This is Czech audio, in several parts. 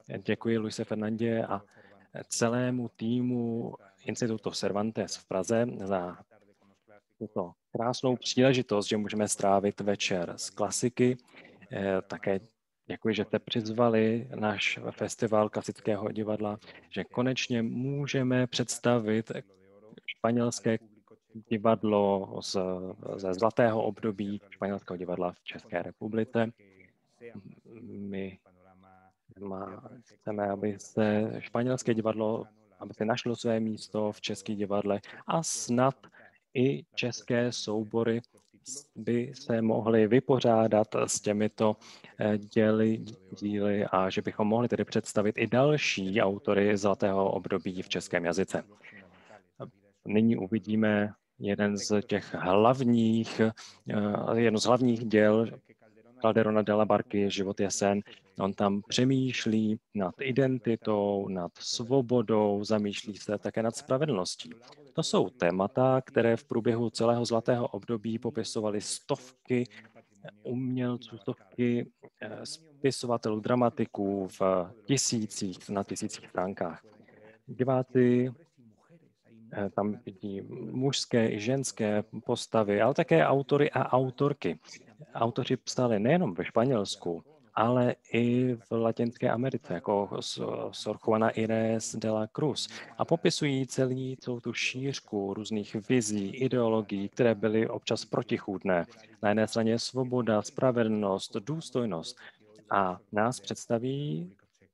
Děkuji Luise Fernandě a celému týmu Institutu Cervantes v Praze za tuto krásnou příležitost, že můžeme strávit večer z klasiky. Také děkuji, že jste přizvali náš festival klasického divadla, že konečně můžeme představit španělské divadlo ze zlatého období španělského divadla v České republice. My chceme, aby se španělské divadlo, aby se našlo své místo v českých divadle a snad i české soubory by se mohly vypořádat s těmito díly a že bychom mohli tedy představit i další autory zlatého období v českém jazyce. Nyní uvidíme jedno z hlavních děl Calderona de la Barky, Život je sen. On tam přemýšlí nad identitou, nad svobodou, zamýšlí se také nad spravedlností. To jsou témata, které v průběhu celého zlatého období popisovaly stovky umělců, stovky spisovatelů, dramatiků na tisících stránkách. Diváci tam vidí mužské i ženské postavy, ale také autory a autorky. Autoři psali nejenom ve Španělsku, ale i v Latinské Americe, jako Sor Juana Inés de la Cruz. A popisují celou tu šířku různých vizí, ideologií, které byly občas protichůdné. Na jedné straně svoboda, spravedlnost, důstojnost. A nás představí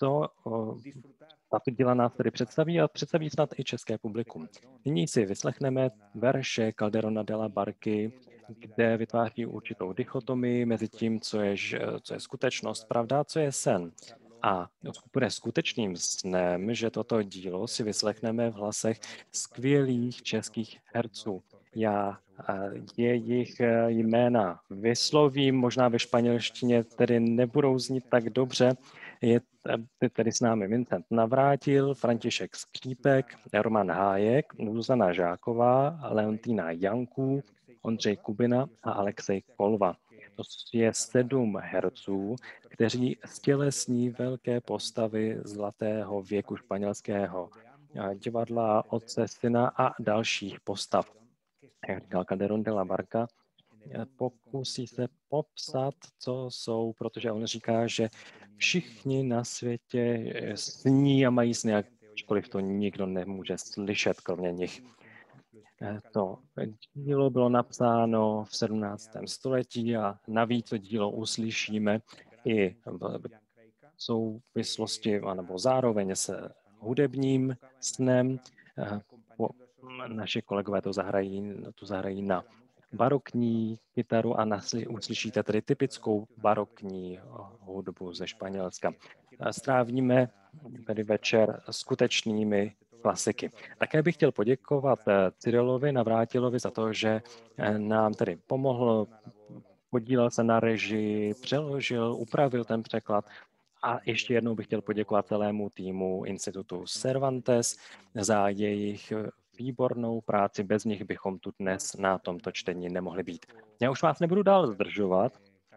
tato díla nás tedy představí a představí snad i české publikum. Nyní si vyslechneme verše Calderona de la Barky, kde vytváří určitou dichotomii mezi tím, co je skutečnost, pravda, co je sen. A bude skutečným snem, že toto dílo si vyslechneme v hlasech skvělých českých herců. Já jejich jména vyslovím, možná ve španělštině tedy nebudou znít tak dobře. Je tedy s námi Vincent Navrátil, František Skřípek, Roman Hájek, Zuzana Žáková, Leontína Janků, Ondřej Kubina a Alexej Kolva. To je 7 herců, kteří stělesní velké postavy zlatého věku španělského divadla, otce, syna a dalších postav. Jak říkal Calderón de la Barca, pokusí se popsat, co jsou, protože on říká, že všichni na světě sní a mají sny, ačkoliv to nikdo nemůže slyšet, kromě nich. To dílo bylo napsáno v 17. století a navíc to dílo uslyšíme i v souvislosti anebo zároveň s hudebním snem. Naši kolegové to zahrají na barokní kytaru a uslyšíte tedy typickou barokní hudbu ze Španělska. Strávíme tedy večer skutečnými klasiky. Také bych chtěl poděkovat Cyrilovi Navrátilovi za to, že nám tedy pomohl, podílel se na režii, přeložil, upravil ten překlad. A ještě jednou bych chtěl poděkovat celému týmu Institutu Cervantes za jejich výbornou práci. Bez nich bychom tu dnes na tomto čtení nemohli být. Já už vás nebudu dál zdržovat.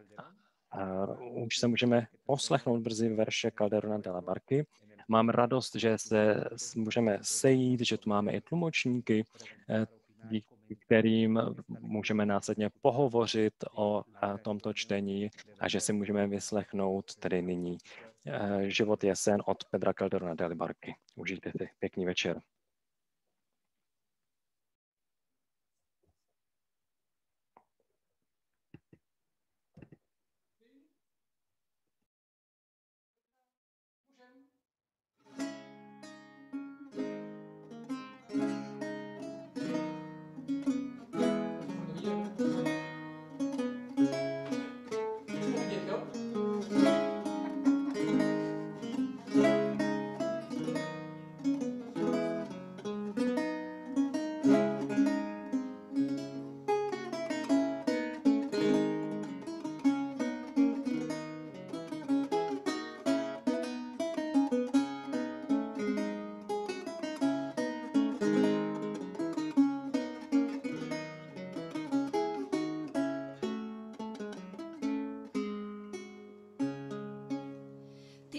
Už se můžeme poslechnout brzy verše Calderona de la Barky. Mám radost, že se můžeme sejít, že tu máme i tlumočníky, díky kterým můžeme následně pohovořit o tomto čtení a že si můžeme vyslechnout tedy nyní Život je sen od Pedra Calderona de la Barky. Užijte si pěkný večer.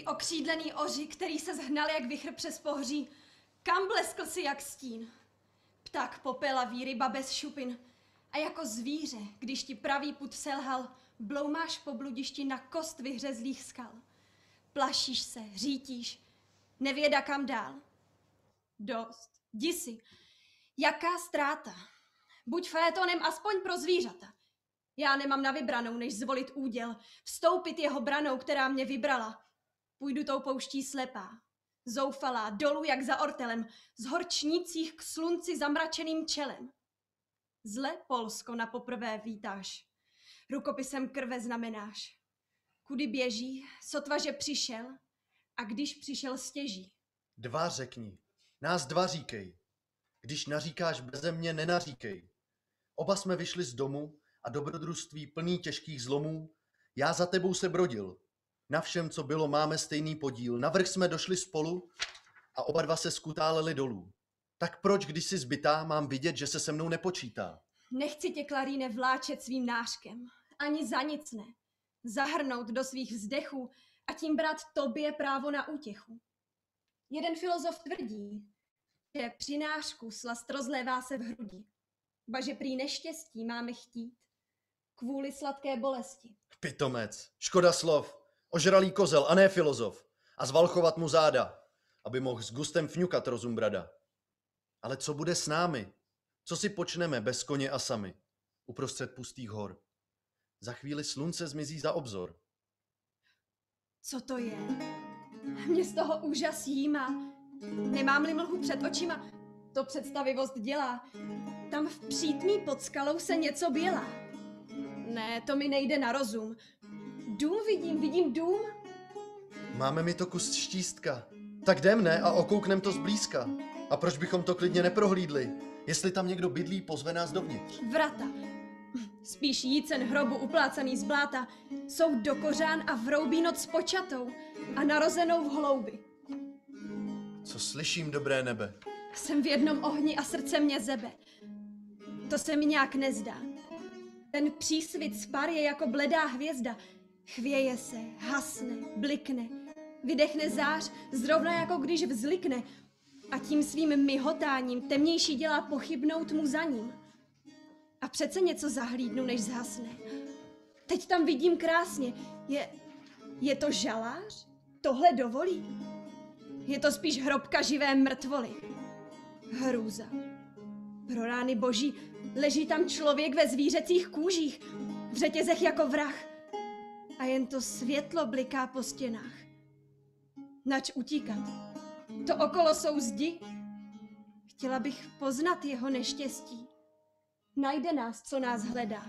okřídlený oři, který se zhnal jak vichr přes pohoří, kam bleskl si jak stín. Pták popelavý, ryba bez šupin. A jako zvíře, když ti pravý pud selhal, bloumáš po bludišti na kost vyhřezlých skal. Plašíš se, řítíš, nevěda kam dál. Dost, jdi si. Jaká ztráta? Buď faetonem aspoň pro zvířata. Já nemám na vybranou, než zvolit úděl, vstoupit jeho branou, která mě vybrala. Půjdu tou pouští slepá, zoufalá, dolů jak za ortelem, z horčnících k slunci zamračeným čelem. Zle Polsko na poprvé vítáš, rukopisem krve znamenáš. Kudy běží, sotva že přišel, a když přišel stěží. Dva řekni, nás dva říkej, když naříkáš beze mě, nenaříkej. Oba jsme vyšli z domu a dobrodružství plný těžkých zlomů, já za tebou se brodil. Na všem, co bylo, máme stejný podíl. Navrch jsme došli spolu a oba dva se skutáleli dolů. Tak proč, když jsi zbytá, mám vidět, že se se mnou nepočítá? Nechci tě, Klaríne, vláčet svým nářkem, ani za nic ne. Zahrnout do svých vzdechů a tím brát tobě právo na útěchu. Jeden filozof tvrdí, že při nářku slast rozlévá se v hrudi, ba že prý neštěstí máme chtít kvůli sladké bolesti. Pitomec, škoda slov, ožralý kozel a ne filozof a zvalchovat mu záda, aby mohl s gustem fňukat rozum brada. Ale co bude s námi? Co si počneme bez koně a sami, uprostřed pustých hor? Za chvíli slunce zmizí za obzor. Co to je? Mě z toho úžas jímá. Nemám-li mlhu před očima, to představivost dělá. Tam v přítmí pod skalou se něco bělá. Ne, to mi nejde na rozum. Dům vidím dům. Máme mi to kus štístka. Tak jdem, ne, a okouknem to zblízka. A proč bychom to klidně neprohlídli? Jestli tam někdo bydlí, pozve nás dovnitř. Vrata. Spíš jícen hrobu uplácaný z bláta jsou do kořán a vroubí noc počatou a narozenou v hloubi. Co slyším, dobré nebe? Jsem v jednom ohni a srdce mě zebe. To se mi nějak nezdá. Ten přísvit spar je jako bledá hvězda. Chvěje se, hasne, blikne, vydechne zář, zrovna jako když vzlikne a tím svým myhotáním temnější dělá pochybnou tmu za ním. A přece něco zahlídnu, než zhasne. Teď tam vidím krásně. Je to žalář? Tohle dovolí? Je to spíš hrobka živé mrtvoly. Hrůza. Pro rány boží, leží tam člověk ve zvířecích kůžích, v řetězech jako vrah. A jen to světlo bliká po stěnách. Nač utíkat? To okolo jsou zdi. Chtěla bych poznat jeho neštěstí. Najde nás, co nás hledá.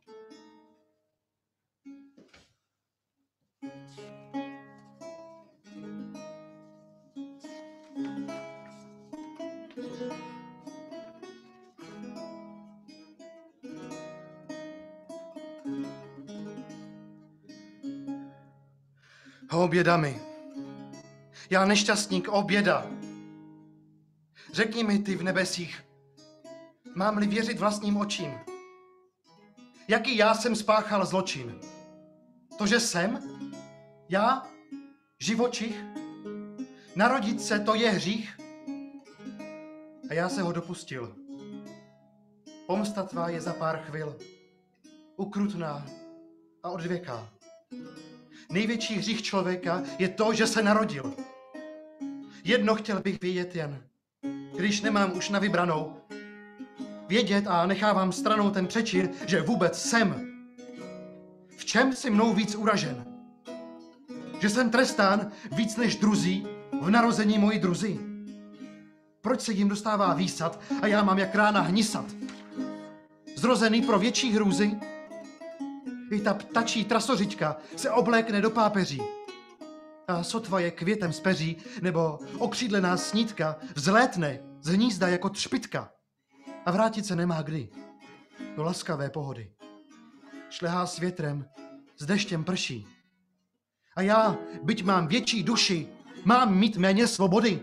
O běda mi. Já nešťastník, o běda. Řekni mi ty v nebesích, mám-li věřit vlastním očím, jaký já jsem spáchal zločin? To, že jsem? Já? Živočich? Narodit se, to je hřích? A já se ho dopustil. Pomsta tvá je za pár chvil, ukrutná a odvěká. Největší hřích člověka je to, že se narodil. Jedno chtěl bych vědět jen, když nemám už na vybranou, vědět a nechávám stranou ten přečin, že vůbec jsem. V čem si mnou víc uražen? Že jsem trestán víc než druzí v narození moji druzy? Proč se jim dostává výsad a já mám jak rána hnisat? Zrozený pro větší hrůzy? I ta ptačí trasořička se oblékne do pápeří. A sotva je květem z peří, nebo okřídlená snídka vzlétne z hnízda jako třpitka. A vrátit se nemá kdy do laskavé pohody. Šlehá s větrem, s deštěm prší. A já, byť mám větší duši, mám mít méně svobody.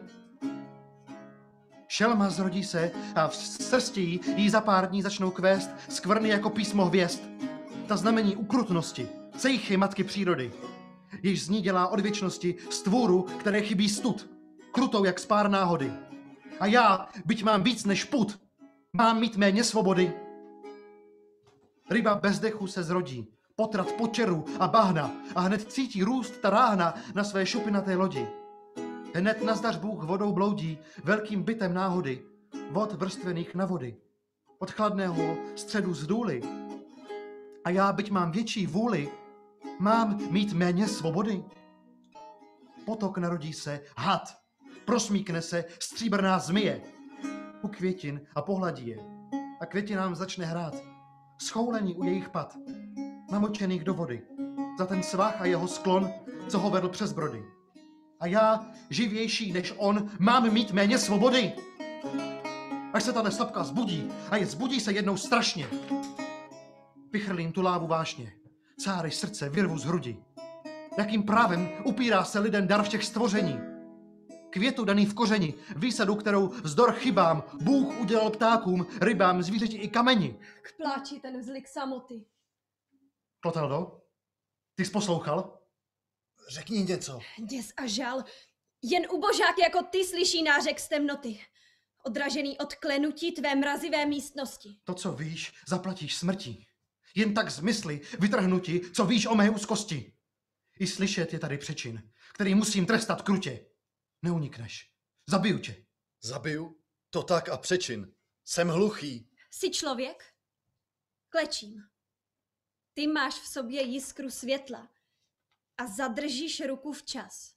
Šelma zrodí se a v srsti jí za pár dní začnou kvést skvrny jako písmo hvězd. Ta znamení ukrutnosti, cejchy matky přírody. jež z ní dělá od věčnosti stvůru, které chybí stud, krutou jak spár náhody. A já, byť mám víc než pud, mám mít méně svobody. Ryba bez dechu se zrodí, potrat počeru a bahna a hned cítí růst ta ráhna na své šupinaté lodi. Hned nazdař Bůh vodou bloudí velkým bytem náhody, vod vrstvených na vody, od chladného středu z důly. A já, byť mám větší vůli, mám mít méně svobody. Potok narodí se had, prosmíkne se stříbrná zmije u květin a pohladí je. A květinám začne hrát, schoulení u jejich pat, namočených do vody, za ten svah a jeho sklon, co ho vedl přes brody. A já, živější než on, mám mít méně svobody. Až se ta slabka zbudí, a je zbudí se jednou strašně. Vychrlím tu lávu vášně, cáry srdce vyrvu z hrudi. Jakým právem upírá se lidem dar všech stvoření? Květu daný v kořeni, výsadu, kterou vzdor chybám, Bůh udělal ptákům, rybám, zvířeti i kameni. K pláči ten vzlik samoty. Kloteldo, ty jsi poslouchal? Řekni něco. Děs a žal. Jen ubožák jako ty slyší nářek z temnoty. Odražený od klenutí tvé mrazivé místnosti. To, co víš, zaplatíš smrtí. Jen tak z mysli vytrhnu ti, co víš o mé úzkosti. I slyšet je tady přečin, který musím trestat krutě. Neunikneš. Zabiju tě. Zabiju? To tak a přečin. Jsem hluchý. Jsi člověk? Klečím. Ty máš v sobě jiskru světla a zadržíš ruku včas.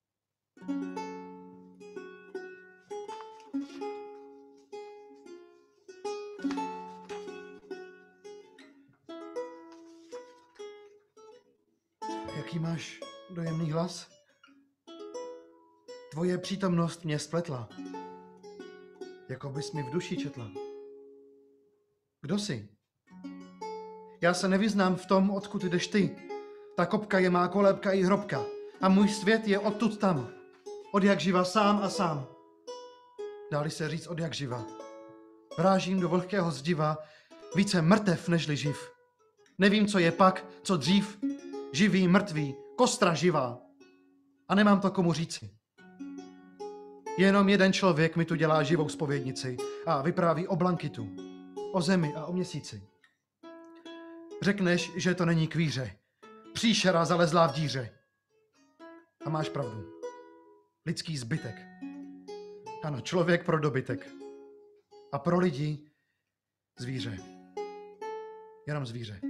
Jaký máš dojemný hlas? Tvoje přítomnost mě spletla. Jako bys mi v duši četla. Kdo jsi? Já se nevyznám v tom, odkud jdeš ty. Ta kopka je má kolébka i hrobka. A můj svět je odtud tam. Od jak živa sám a sám. Dá-li se říct od jak živa. Vrážím do vlhkého zdiva, více mrtev nežli živ. Nevím, co je pak, co dřív. Živý, mrtvý, kostra živá. A nemám to komu říci. Jenom jeden člověk mi tu dělá živou zpovědnici a vypráví o Blankitu, o zemi a o měsíci. Řekneš, že to není kvíře. Příšera zalezlá v díře. A máš pravdu. Lidský zbytek. Ano, člověk pro dobytek. A pro lidi zvíře. Jenom zvíře.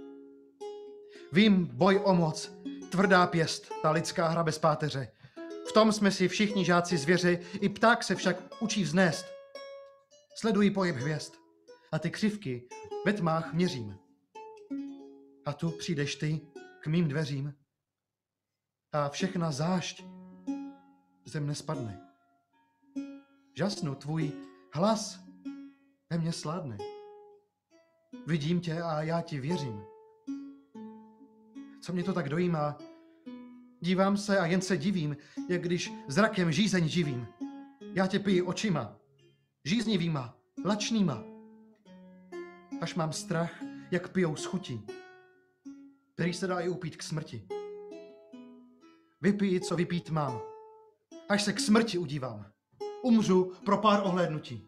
Vím, boj o moc, tvrdá pěst, ta lidská hra bez páteře. V tom jsme si všichni žáci zvěři, i pták se však učí vznést. Sleduji pohyb hvězd a ty křivky ve tmách měřím. A tu přijdeš ty k mým dveřím a všechna zášť ze mne spadne. Žasnu, tvůj hlas ve mně sládne. Vidím tě a já ti věřím. Co mě to tak dojímá? Dívám se a jen se divím, jak když zrakem žízeň živím. Já tě piji očima, žíznivýma, lačnýma. Až mám strach, jak pijou z chutí, který se dá i upít k smrti. Vypiji, co vypít mám, až se k smrti udívám. Umřu pro pár ohlédnutí.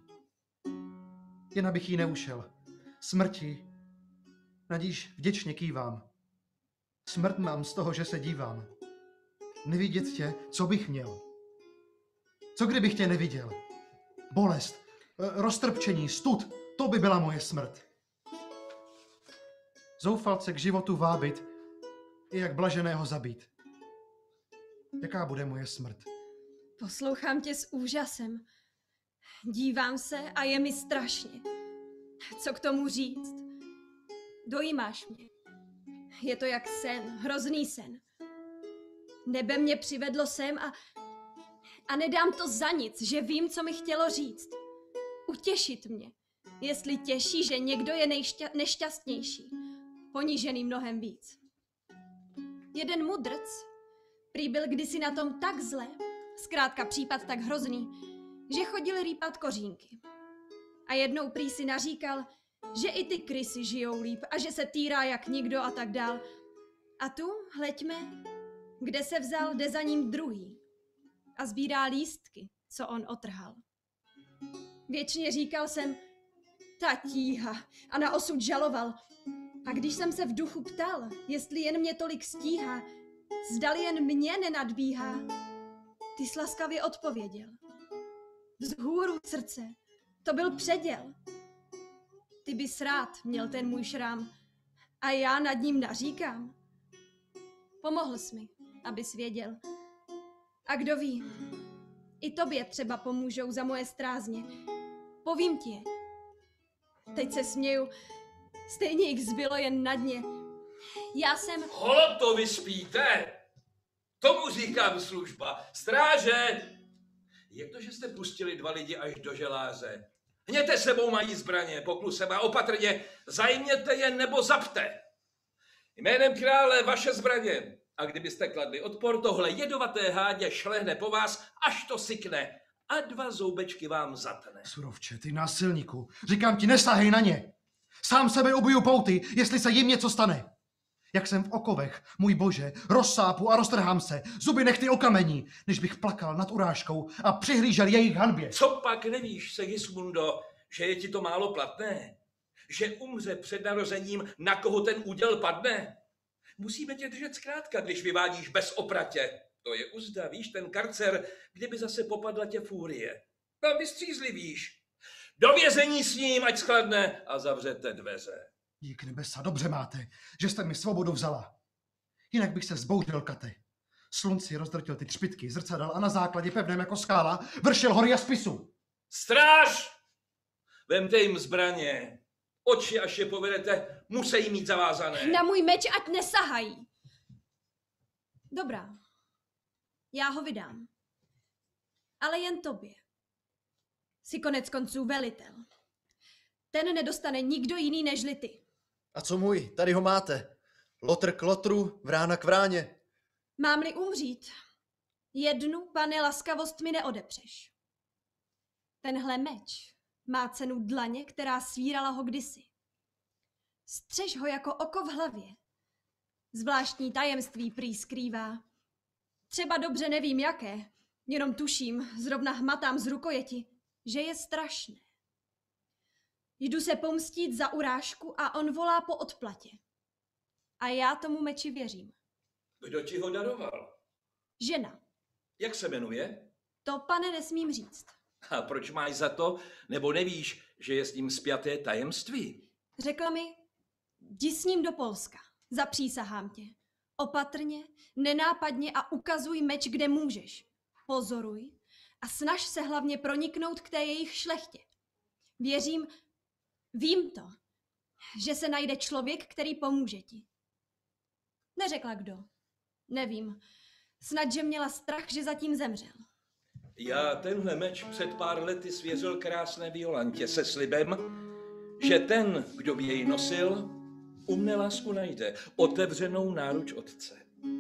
Jen abych jí neušel. Smrti, nadíž vděčně kývám. Smrt mám z toho, že se dívám. Nevidět tě, co bych měl. Co kdybych tě neviděl? Bolest, roztrpčení, stud, to by byla moje smrt. Zoufalce k životu vábit, i jak blaženého zabít. Jaká bude moje smrt? Poslouchám tě s úžasem. Dívám se a je mi strašně. Co k tomu říct? Dojímáš mě. Je to jak sen, hrozný sen. Nebe mě přivedlo sem a nedám to za nic, že vím, co mi chtělo říct. Utěšit mě, jestli těší, že někdo je nešťastnější, ponížený mnohem víc. Jeden mudrc prý byl kdysi na tom tak zle, zkrátka případ tak hrozný, že chodil rýpat kořínky. A jednou prý si naříkal, že i ty krysy žijou líp a že se týrá jak nikdo a tak dál. A tu, hleďme, Kde se vzal, jde za ním druhý a sbírá lístky, co on otrhal. Věčně říkal jsem, ta tíha, a na osud žaloval. A když jsem se v duchu ptal, jestli jen mě tolik stíhá, zdali jen mě nenadbíhá, ty jsi laskavě odpověděl. Vzhůru srdce, to byl předěl. Ty bys rád měl ten můj šrám a já nad ním naříkám. Pomohl jsi mi, abys věděl. A kdo ví, i tobě třeba pomůžou za moje strázně. Povím ti je. Teď se směju, stejně jich zbylo jen na dně. Já jsem... Holo, to vy spíte? Tomu říkám služba. Stráže! Jak to, že jste pustili 2 lidi až do želáře? Hněte sebou mají zbraně, poklusem a opatrně, zajměte je nebo zapte. Jménem krále vaše zbraně. A kdybyste kladli odpor, tohle jedovaté hádě šlehne po vás, až to sykne. A 2 zoubečky vám zatne. Surovče, ty násilníku, říkám ti, nesahej na ně. Sám sebe ubiju pouty, jestli se jim něco stane. Jak jsem v okovech, můj bože, rozsápu a roztrhám se, zuby nechty okamení, než bych plakal nad urážkou a přihlížel jejich hanbě. Co pak nevíš, Segismundo, že je ti to málo platné? Že umře před narozením, na koho ten úděl padne? Musíme tě držet zkrátka, když vyvádíš bez opratě. To je uzda, víš, ten karcer, kdyby zase popadla tě fúrie. Tam vystřízlivíš. Do vězení s ním, ať schladne a zavřete dveře. Dík nebesa, dobře máte, že jste mi svobodu vzala. Jinak bych se zbouřil, Kate. Slunci rozdrtil ty třpytky, zrcadel a na základě pevném jako skála vršil hory a spisu. Stráž! Vemte jim zbraně. Oči, až je povedete, musí mít zavázané. Na můj meč ať nesahají. Dobrá, já ho vydám. Ale jen tobě. Jsi konec konců velitel. Ten nedostane nikdo jiný nežli ty. A co můj, tady ho máte. Lotr k lotru, vrána k vráně. Mám-li umřít, jednu, pane, laskavost mi neodepřeš. Tenhle meč má cenu dlaně, která svírala ho kdysi. Střež ho jako oko v hlavě. Zvláštní tajemství prý skrývá. Třeba dobře nevím jaké, jenom tuším, zrovna hmatám z rukojeti, že je strašné. Jdu se pomstít za urážku a on volá po odplatě. A já tomu meči věřím. Kdo ti ho daroval? Žena. Jak se jmenuje? To, pane, nesmím říct. A proč máš za to, nebo nevíš, že je s ním spjaté tajemství? Řekla mi, jdi s ním do Polska, zapřísahám tě. Opatrně, nenápadně a ukazuj meč, kde můžeš. Pozoruj a snaž se hlavně proniknout k té jejich šlechtě. Vím to, že se najde člověk, který pomůže ti. Neřekla kdo. Nevím. Snad, že měla strach, že zatím zemřel. Já tenhle meč před pár lety svěřil krásné Violantě se slibem, že ten, kdo by jej nosil, u mne lásku najde, otevřenou náruč otce.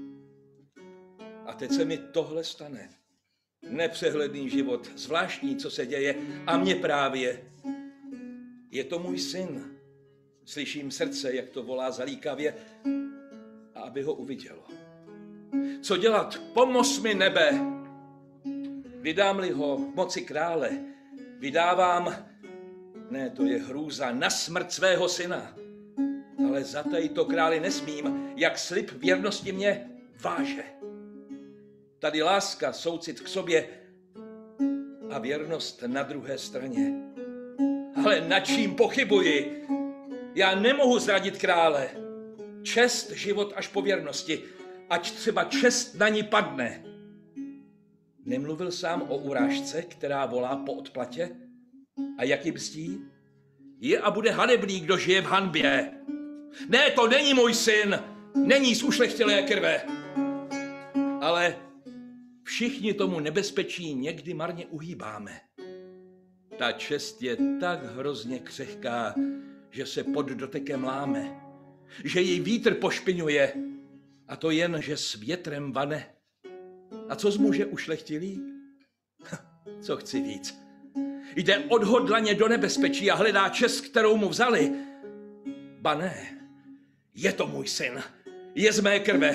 A teď se mi tohle stane. Nepřehledný život, zvláštní, co se děje, a mě právě. Je to můj syn. Slyším srdce, jak to volá zalíkavě, a aby ho uvidělo. Co dělat? Pomoz mi, nebe! Vydám-li ho moci krále, vydávám, ne, to je hrůza, na smrt svého syna. Ale zataj to králi nesmím, jak slib věrnosti mě váže. Tady láska, soucit k sobě a věrnost na druhé straně. Ale nad čím pochybuji? Já nemohu zradit krále. Čest, život až po věrnosti, ať třeba čest na ní padne. Nemluvil sám o urážce, která volá po odplatě? A jak ji mstí? Je a bude hanebný, kdo žije v hanbě. Ne, to není můj syn, není z ušlechtilé krve. Ale všichni tomu nebezpečí někdy marně uhýbáme. Ta čest je tak hrozně křehká, že se pod dotekem láme, že její vítr pošpiňuje, a to jen, že s větrem vane. A co z muže ušlechtilý? Co chci víc? Jde odhodlaně do nebezpečí a hledá čest, kterou mu vzali. Ba ne, je to můj syn, je z mé krve.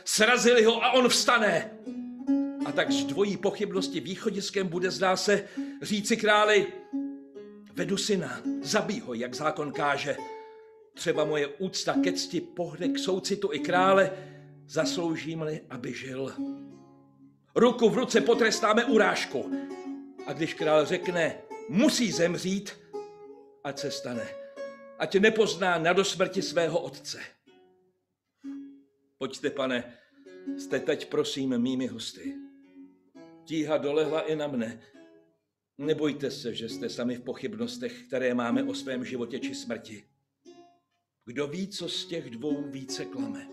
srazili ho a on vstane. A tak z dvojí pochybnosti východiskem bude, zdá se, říci králi, vedu syna, zabij ho, jak zákon káže. Třeba moje úcta ke cti pohne k soucitu i krále, zasloužím-li, aby žil. Ruku v ruce potrestáme urážku. A když král řekne, musí zemřít, ať se stane. Ať nepozná na dosmrti svého otce. Pojďte, pane, jste teď prosím mými hosty. Tíha dolehla i na mne. Nebojte se, že jste sami v pochybnostech, které máme o svém životě či smrti. Kdo ví, co z těch dvou více klame?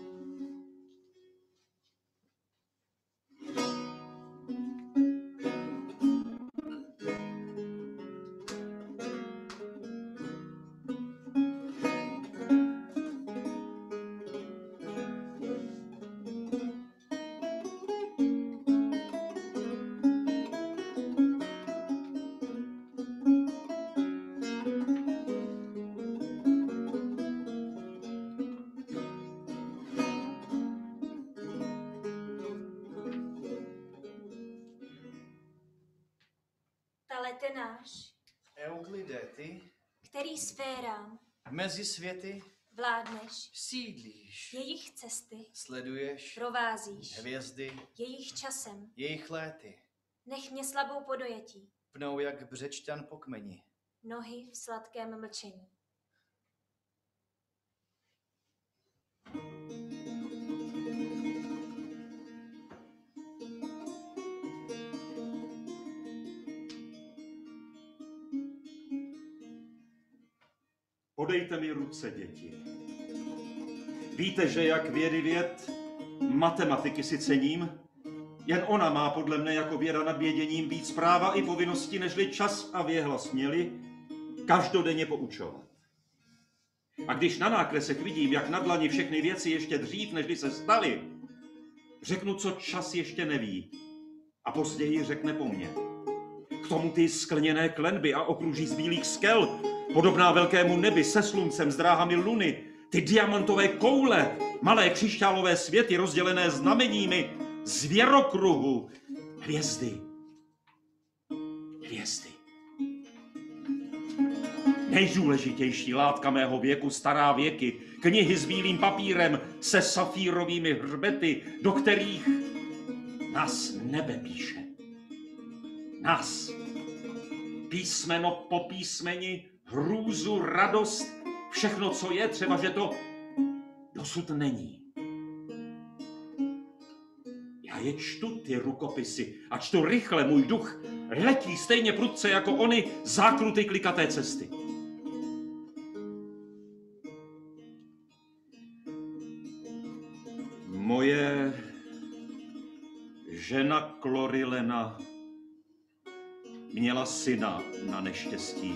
Letenáš, Euklide, ty který sférám mezi světy vládneš, sídlíš, jejich cesty sleduješ provázíš, hvězdy, jejich časem, jejich léty, nech mě slabou podojetí, pnou jak břečťan po kmeni. nohy v sladkém mlčení. Podejte mi ruce, děti. Víte, že jak vědy věd, matematiky si cením, jen ona má podle mne jako věda nad věděním víc práva i povinnosti, nežli čas a věhlas měli každodenně poučovat. A když na nákresech vidím, jak na dlani všechny věci ještě dřív, nežli se staly, řeknu, co čas ještě neví a později řekne po mně. K tomu ty skleněné klenby a okruží z bílých skel, podobná velkému nebi se sluncem, s dráhami luny, ty diamantové koule, malé křišťálové světy rozdělené znameními, zvěrokruhu, hvězdy. Hvězdy. Nejdůležitější látka mého věku, stará věky, knihy s bílým papírem se safírovými hřbety, do kterých nás nebe píše. Nás. Písmeno po písmeni, hrůzu, radost, všechno, co je, třeba, že to dosud není. Já je čtu, ty rukopisy, a čtu rychle, můj duch letí stejně prudce jako ony zákruty klikaté cesty. Moje žena Klorilena měla syna na neštěstí.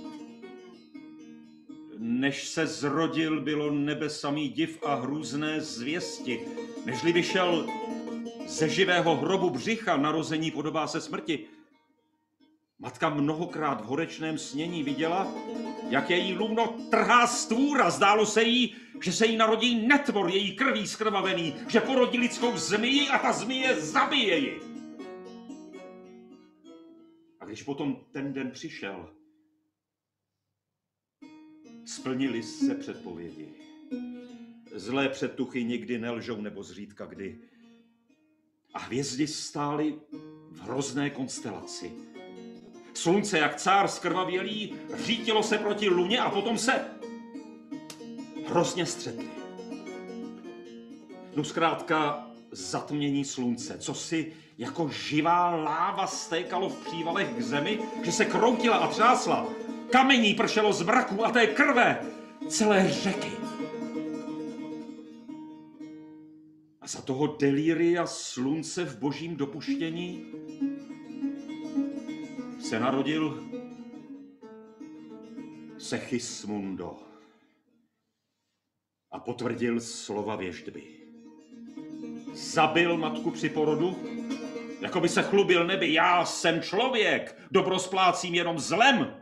Než se zrodil, bylo nebe samý div a hrůzné zvěsti. Nežli vyšel ze živého hrobu břicha, narození podobá se smrti. Matka mnohokrát v horečném snění viděla, jak její lůno trhá stvůra. Zdálo se jí, že se jí narodí netvor její krví skrvavený, že porodí lidskou zmiji a ta zmije zabije ji. A když potom ten den přišel, splnily se předpovědi. Zlé předtuchy nikdy nelžou, nebo zřídka kdy. A hvězdy stály v hrozné konstelaci. Slunce, jak cár skrvavělý, řítilo se proti luně a potom se hrozně střetli. No zkrátka zatmění slunce, co si jako živá láva stékalo v přívalech k zemi, že se kroutila a třásla. Kamení pršelo z mraku a té krve celé řeky. A za toho delíria slunce v božím dopuštění se narodil Sechismundo a potvrdil slova věštby. Zabil matku při porodu, jako by se chlubil nebi, já jsem člověk, dobro splácím jenom zlem.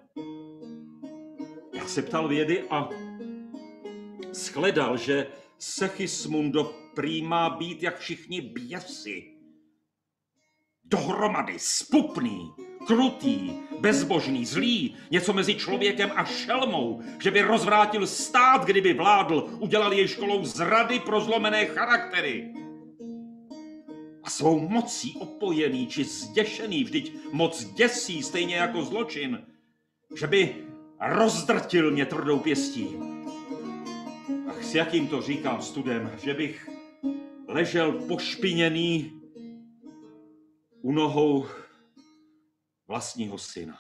Já se ptal vědy a shledal, že Sechismundo prý má být jak všichni běsi. Dohromady spupný, krutý, bezbožný, zlý, něco mezi člověkem a šelmou, že by rozvrátil stát, kdyby vládl, udělal jej školou zrady pro zlomené charaktery. A svou mocí opojený či zděšený, vždyť moc děsí stejně jako zločin, že by rozdrtil mě tvrdou pěstí. Ach, s jakým to říkám studem, že bych ležel pošpiněný u nohou vlastního syna.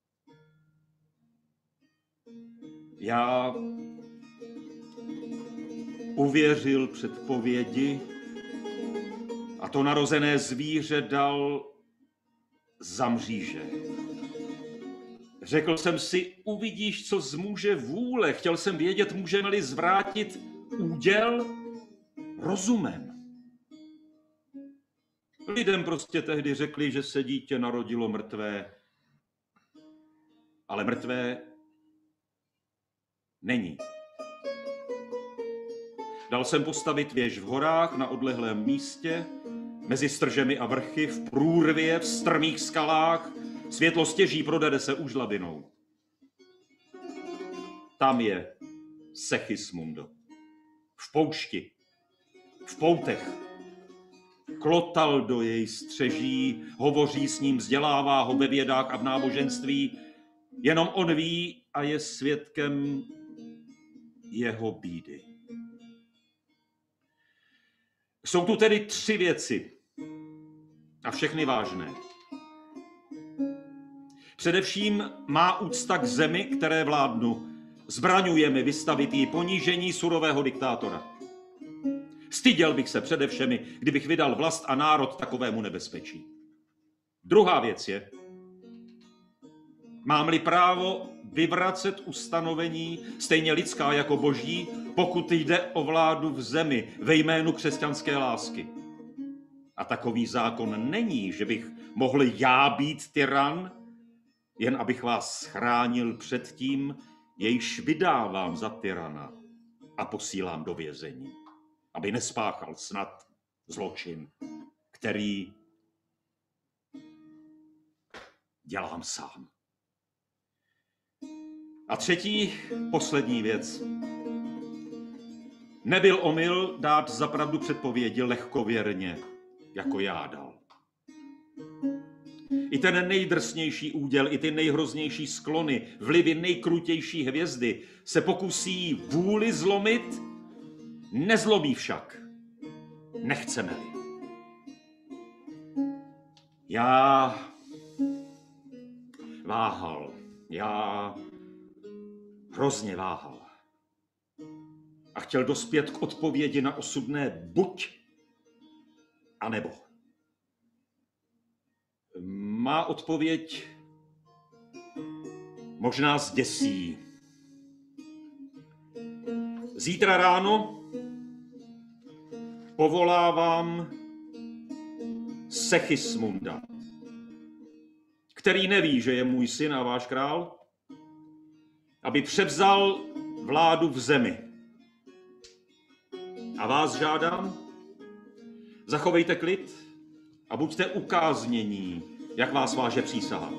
Já uvěřil předpovědi a to narozené zvíře dal za mříže. Řekl jsem si, uvidíš, co zmůže vůle. Chtěl jsem vědět, můžeme-li zvrátit úděl rozumem. Lidem prostě tehdy řekli, že se dítě narodilo mrtvé, ale mrtvé není. Dal jsem postavit věž v horách na odlehlém místě, mezi stržemi a vrchy, v průrvě, v strmých skalách, světlo stěží prodede se už lavinou. Tam je Segismundo. V poušti, v poutech. Klotaldo jej střeží, hovoří s ním, vzdělává ho ve vědách a v náboženství. Jenom on ví a je svědkem jeho bídy. Jsou tu tedy 3 věci a všechny vážné. Především má úcta k zemi, které vládnu. Zbraňuje mi vystavit jí ponížení surového diktátora. Styděl bych se přede všemi, kdybych vydal vlast a národ takovému nebezpečí. Druhá věc je, mám-li právo vyvracet ustanovení, stejně lidská jako boží, pokud jde o vládu v zemi ve jménu křesťanské lásky. A takový zákon není, že bych mohl já být tyran, jen abych vás chránil před tím, jejž vydávám za tyrana a posílám do vězení, aby nespáchal snad zločin, který dělám sám. A třetí, poslední věc. Nebyl omyl dát za pravdu předpovědi lehkověrně, jako já dal. I ten nejdrsnější úděl, i ty nejhroznější sklony, vlivy nejkrutější hvězdy se pokusí vůli zlomit, nezlomí však. Nechceme-li. Já váhal. Já hrozně váhal. A chtěl dospět k odpovědi na osudné buď a nebo. Má odpověď možná zděsí. Zítra ráno povolávám Segismunda, který neví, že je můj syn a váš král, aby převzal vládu v zemi. A vás žádám, zachovejte klid a buďte ukáznění, jak vás váže přísaha.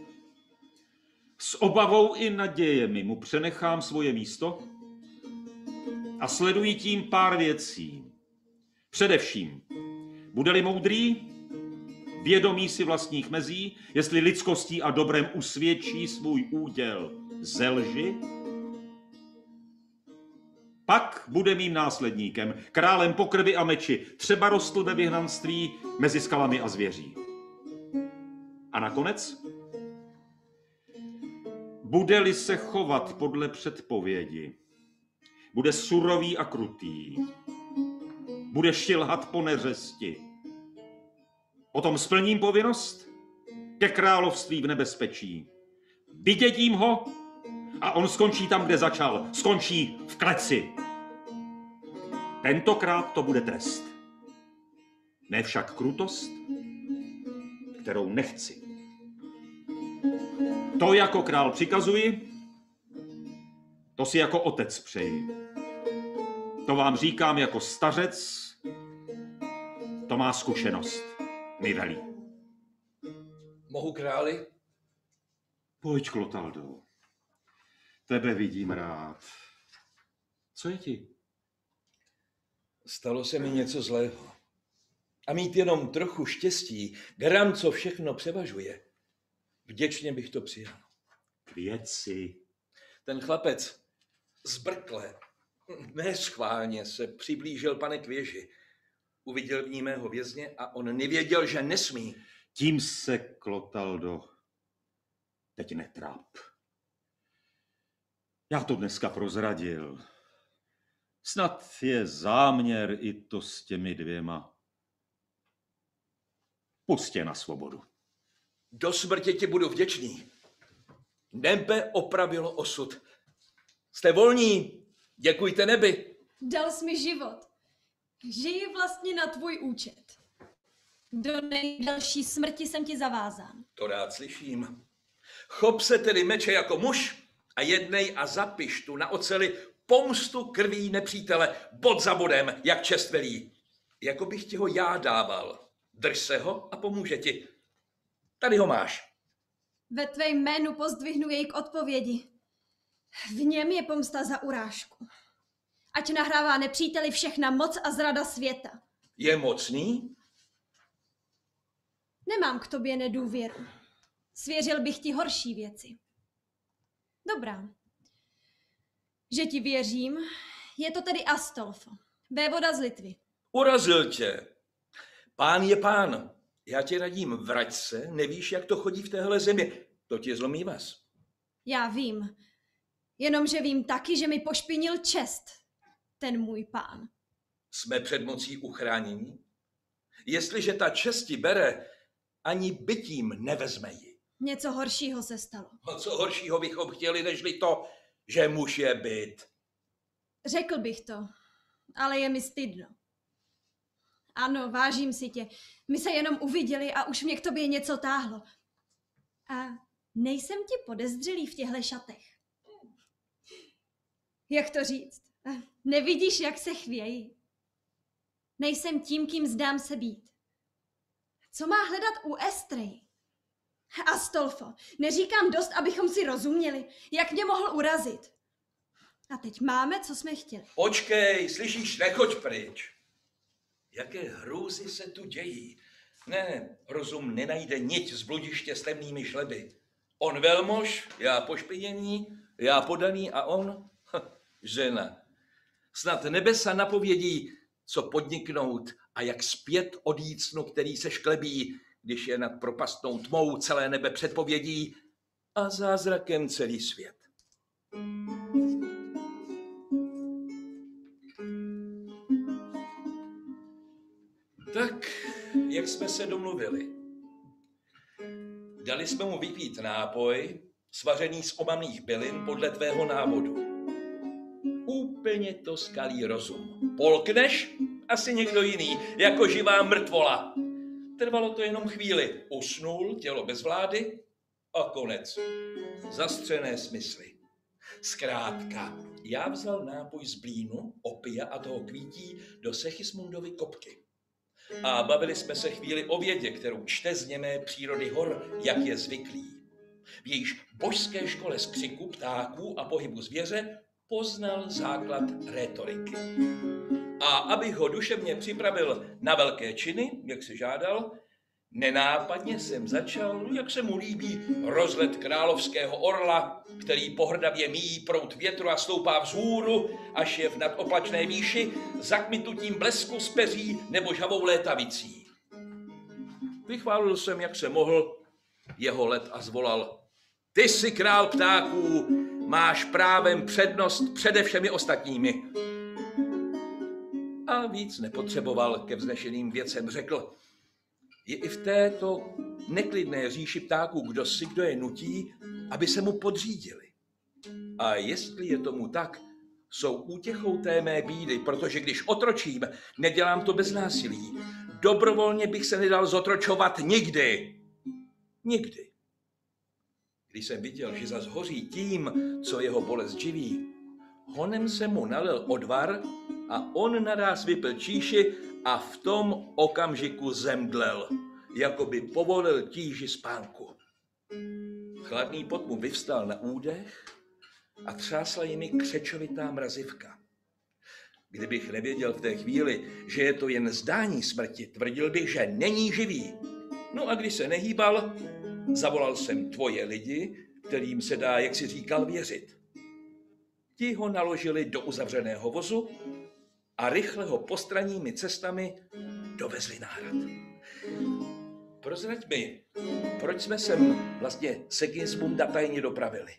S obavou i nadějemi mu přenechám svoje místo a sleduji tím pár věcí. Především, bude-li moudrý, vědomí si vlastních mezí, jestli lidskostí a dobrem usvědčí svůj úděl ze lži, pak bude mým následníkem, králem po krvi a meči, třeba rostl ve vyhnanství mezi skalami a zvěří. A nakonec, bude-li se chovat podle předpovědi, bude surový a krutý, bude šilhat po neřesti. Potom splním povinnost ke království v nebezpečí. Vydědím ho a on skončí tam, kde začal. Skončí v kleci. Tentokrát to bude trest. Ne však krutost, kterou nechci. To jako král přikazuji, to si jako otec přeji. To vám říkám jako stařec To má zkušenost, mi velí. Mohu, králi? Pojď, Klotaldo. Tebe vidím rád. Co je ti? Stalo se mi něco zlého. A mít jenom trochu štěstí, gram, co všechno převažuje. Vděčně bych to přijal. K věci. Ten chlapec zbrkle, neschválně se přiblížil pane k věži. Uviděl v ní mého vězně a on nevěděl, že nesmí. Tím se, Klotaldo, teď netráp. Já to dneska prozradil. Snad je záměr i to s těmi dvěma. Pust je na svobodu. Do smrti ti budu vděčný. Nebe opravilo osud. Jste volní, děkujte nebi. Dal jsi mi život. Žiji vlastně na tvůj účet. Do nejdelší smrti jsem ti zavázán. To rád slyším. Chop se tedy meče jako muž a jednej a zapiš tu na oceli pomstu krví nepřítele, bod za bodem, jak čest velí. Jako bych ti ho já dával. Drž se ho a pomůže ti. Tady ho máš. Ve tvém jménu pozdvihnu jej k odpovědi. V něm je pomsta za urážku. Ať nahrává nepříteli všechna moc a zrada světa. Je mocný? Nemám k tobě nedůvěru. Svěřil bych ti horší věci. Dobrá. Že ti věřím, je to tedy Astolfo, vévoda z Litvy. Urazil tě. Pán je pán. Já ti radím, vrať se, nevíš, jak to chodí v téhle zemi. To tě zlomí vás. Já vím. Jenomže vím taky, že mi pošpinil čest, ten můj pán. Jsme před mocí uchránění? Jestliže ta čest ti bere, ani bytím nevezme ji. Něco horšího se stalo. A co horšího bychom chtěli, nežli to, že muž je byt? Řekl bych to, ale je mi stydno. Ano, vážím si tě. My se jenom uviděli a už mě k tobě něco táhlo. A nejsem ti podezřelý v těchto šatech. Jak to říct? Nevidíš, jak se chvějí? Nejsem tím, kým zdám se být. Co má hledat u Estrej? Astolfo, neříkám dost, abychom si rozuměli, jak mě mohl urazit. A teď máme, co jsme chtěli. Počkej, slyšíš, nechoď pryč. Jaké hrůzy se tu dějí. Ne, rozum nenajde niť z bludiště s temnými šleby. On velmož, já pošpinění, já podaný a on žena. Snad nebesa napovědí, co podniknout a jak zpět odjít snu, který se šklebí, když je nad propastnou tmou celé nebe předpovědí a zázrakem celý svět. Tak, jak jsme se domluvili. Dali jsme mu vypít nápoj, svařený z omamných bylin podle tvého návodu. Úplně to skalí rozum. Polkneš? Asi někdo jiný, jako živá mrtvola. Trvalo to jenom chvíli. Usnul, tělo bez vlády a konec. Zastřené smysly. Zkrátka, já vzal nápoj z blínu, opia a toho kvítí do Sechismundovy kopky. A bavili jsme se chvíli o vědě, kterou čte z němé přírody hor, jak je zvyklý. V jejíž božské škole z křiku, ptáků a pohybu zvěře poznal základ rétoriky. A abych ho duševně připravil na velké činy, jak se žádal, nenápadně jsem začal, jak se mu líbí, rozlet královského orla, který pohrdavě míjí proud větru a stoupá vzhůru, až je v nadoplačné výši, zakmitnutím blesku z peří nebo žhavou létavicí. Vychválil jsem, jak se mohl, jeho let a zvolal: Ty jsi král ptáků, máš právem přednost přede všemi ostatními. A víc nepotřeboval ke vznešeným věcem, řekl: Je i v této neklidné říši ptáků kdosi, kdo je nutí, aby se mu podřídili. A jestli je tomu tak, jsou útěchou té mé bídy, protože když otročím, nedělám to bez násilí. Dobrovolně bych se nedal zotročovat nikdy. Nikdy. Když jsem viděl, že zas hoří tím, co jeho bolest živí, honem se mu nalil odvar a on naráz vypil číši a v tom okamžiku zemdlel, jako by povolil tíži spánku. Chladný pot mu vyvstal na údech a třásla jimi křečovitá mrazivka. Kdybych nevěděl v té chvíli, že je to jen zdání smrti, tvrdil bych, že není živý. No a když se nehýbal, zavolal jsem tvoje lidi, kterým se dá, jak si říkal, věřit. Ti ho naložili do uzavřeného vozu a rychle ho postranními cestami dovezli na hrad. Prozrať mi, proč jsme sem vlastně Segismunda tajně dopravili?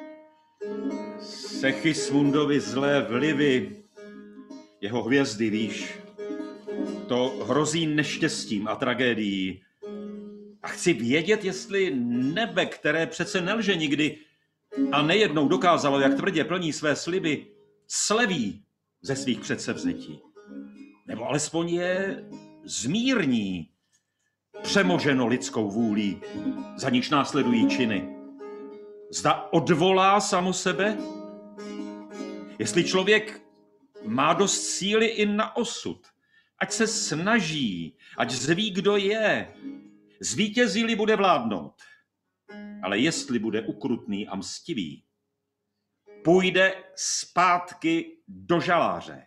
Segismundovi zlé vlivy, jeho hvězdy, víš, to hrozí neštěstím a tragédií. A chci vědět, jestli nebe, které přece nelže nikdy a nejednou dokázalo, jak tvrdě plní své sliby, sleví ze svých předsevzetí. Nebo alespoň je zmírní, přemoženo lidskou vůlí, za níž následují činy. Zda odvolá samo sebe? Jestli člověk má dost síly i na osud, ať se snaží, ať zví, kdo je, zvítězí-li bude vládnout. Ale jestli bude ukrutný a mstivý, půjde zpátky do žaláře.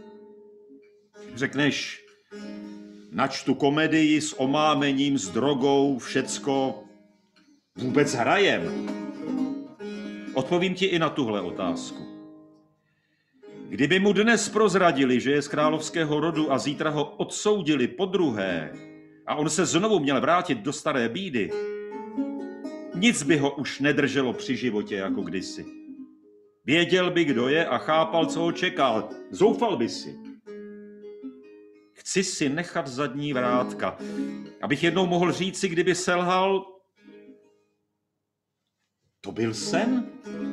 Řekneš, načtu komedii s omámením, s drogou, všecko vůbec hrajem. Odpovím ti i na tuhle otázku. Kdyby mu dnes prozradili, že je z královského rodu a zítra ho odsoudili podruhé a on se znovu měl vrátit do staré bídy, nic by ho už nedrželo při životě jako kdysi. Věděl by, kdo je a chápal, co ho čekal. Zoufal by si. Chci si nechat zadní vrátka, abych jednou mohl říci, kdyby selhal, to byl sen?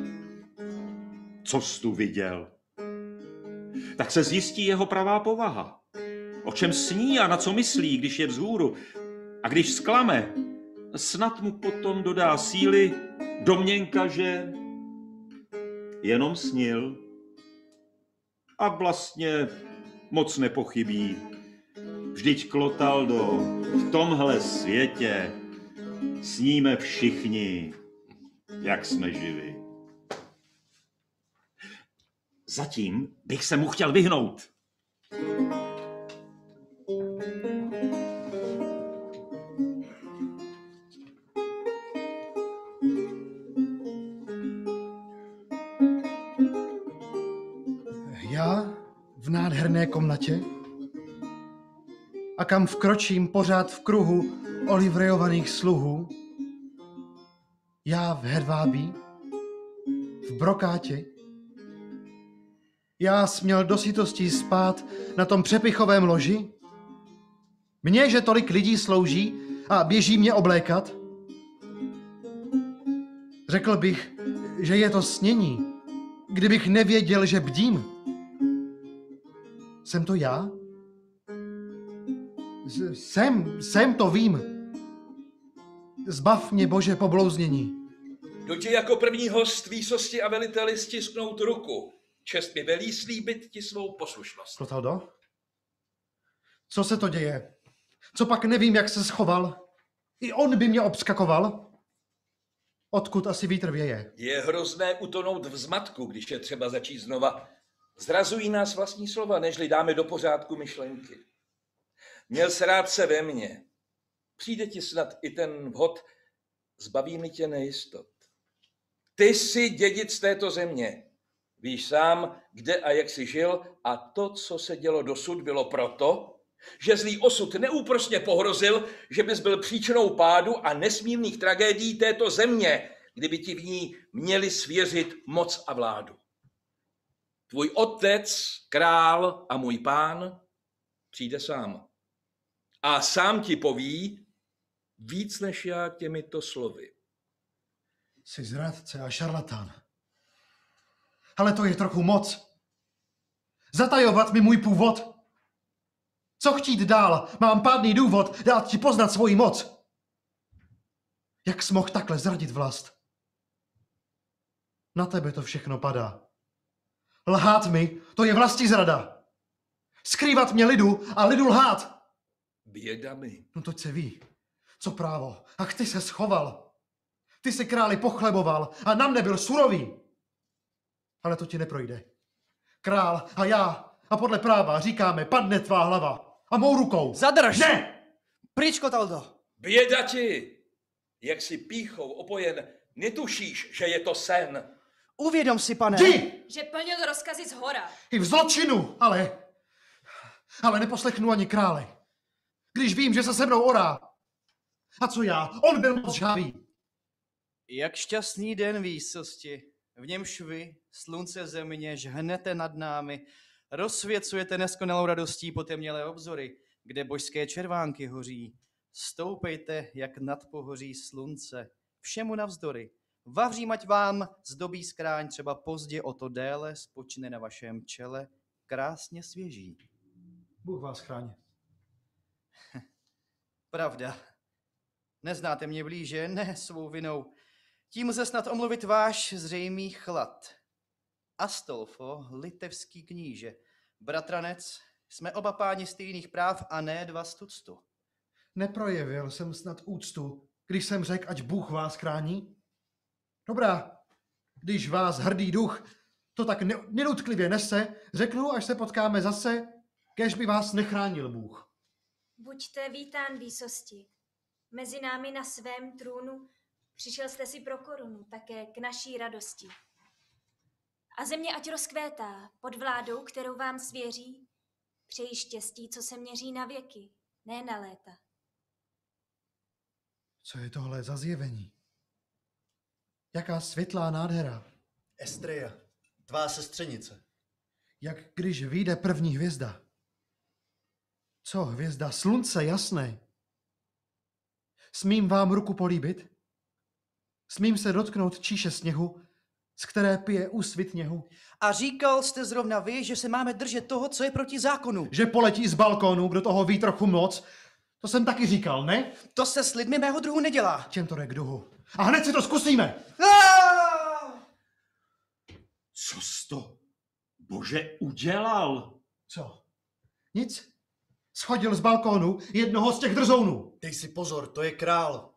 Co jsi tu viděl? Tak se zjistí jeho pravá povaha. O čem sní a na co myslí, když je vzhůru. A když zklame, snad mu potom dodá síly domněnka, že jenom snil. A vlastně moc nepochybí. Vždyť Klotaldo, v tomhle světě sníme všichni, jak jsme živi. Zatím bych se mu chtěl vyhnout. Já v nádherné komnatě? A kam vkročím pořád v kruhu olivrejovaných sluhů? Já v hedvábí? V brokátě? Já směl do sytosti spát na tom přepichovém loži? Mně, že tolik lidí slouží a běží mě oblékat? Řekl bych, že je to snění, kdybych nevěděl, že bdím. Jsem to já? Jsem to vím. Zbav mě, Bože, poblouznění. Jdu ti jako první host výsosti a veliteli stisknout ruku. Čest mi velí slíbit ti svou poslušnost. Klotaldo? Co se to děje? Co pak nevím, jak se schoval? I on by mě obskakoval? Odkud asi vítr věje? Je hrozné utonout v zmatku, když je třeba začít znova. Zrazují nás vlastní slova, nežli dáme do pořádku myšlenky. Měl se rád se ve mně. Přijde ti snad i ten vhod, zbavím-li tě nejistot. Ty jsi dědic této země. Víš sám, kde a jak jsi žil a to, co se dělo dosud, bylo proto, že zlý osud neúprosně pohrozil, že bys byl příčinou pádu a nesmírných tragédií této země, kdyby ti v ní měli svěřit moc a vládu. Tvůj otec, král a můj pán přijde sám. A sám ti poví víc než já těmito slovy. Jsi zrádce a šarlatán. Ale to je trochu moc. Zatajovat mi můj původ. Co chtít dál? Mám pádný důvod dát ti poznat svoji moc. Jak jsi mohl takhle zradit vlast? Na tebe to všechno padá. Lhát mi, to je vlastizrada. Skrývat mě lidu a lidu lhát. Běda mi. No to se ví. Co právo? Ach, ty se schoval. Ty se králi pochleboval a na mne byl surový. Ale to ti neprojde. Král a já a podle práva říkáme, padne tvá hlava. A mou rukou. Zadrž! Ne! Pryč, Kotaldo! Běda ti! Jak si pýchou opojen, netušíš, že je to sen. Uvědom si, pane! Jdi! Že plnil rozkazy z hora. I v zločinu, ale neposlechnu ani krále. Když vím, že se se mnou orá. A co já? On byl moc žhavý. Jak šťastný den výsosti, v němž vy, slunce země, žhnete nad námi, rozsvěcujete neskonalou radostí potemnělé obzory, kde božské červánky hoří. Stoupejte, jak nad pohoří slunce, všemu navzdory. Vavřím, ať vám zdobí skráň, třeba pozdě o to déle spočine na vašem čele, krásně svěží. Bůh vás chráň. Pravda. Neznáte mě blíže, ne svou vinou. Tím lze snad omluvit váš zřejmý chlad. Astolfo, litevský kníže, bratranec, jsme oba páni stejných práv a ne dva z tuctu. Neprojevil jsem snad úctu, když jsem řekl, ať Bůh vás chrání? Dobrá, když vás hrdý duch to tak nedoutklivě nese, řeknu, až se potkáme zase, kéž by vás nechránil Bůh. Buďte vítán výsosti. Mezi námi na svém trůnu přišel jste si pro korunu, také k naší radosti. A země ať rozkvétá pod vládou, kterou vám svěří, přeji štěstí, co se měří na věky, ne na léta. Co je tohle za zjevení? Jaká světlá nádhera. Estreja, tvá sestřenice. Jak když vyjde první hvězda. Co hvězda? Slunce jasné. Smím vám ruku políbit? Smím se dotknout číše sněhu, z které pije úsvit něhu? A říkal jste zrovna vy, že se máme držet toho, co je proti zákonu. Že poletí z balkónu, kdo toho ví trochu moc? To jsem taky říkal, ne? To se s lidmi mého druhu nedělá. Čem to jde k duhu? A hned si to zkusíme! Co jsi to, Bože, udělal? Co? Nic? Schodil z balkónu jednoho z těch drzounů. Dej si pozor, to je král.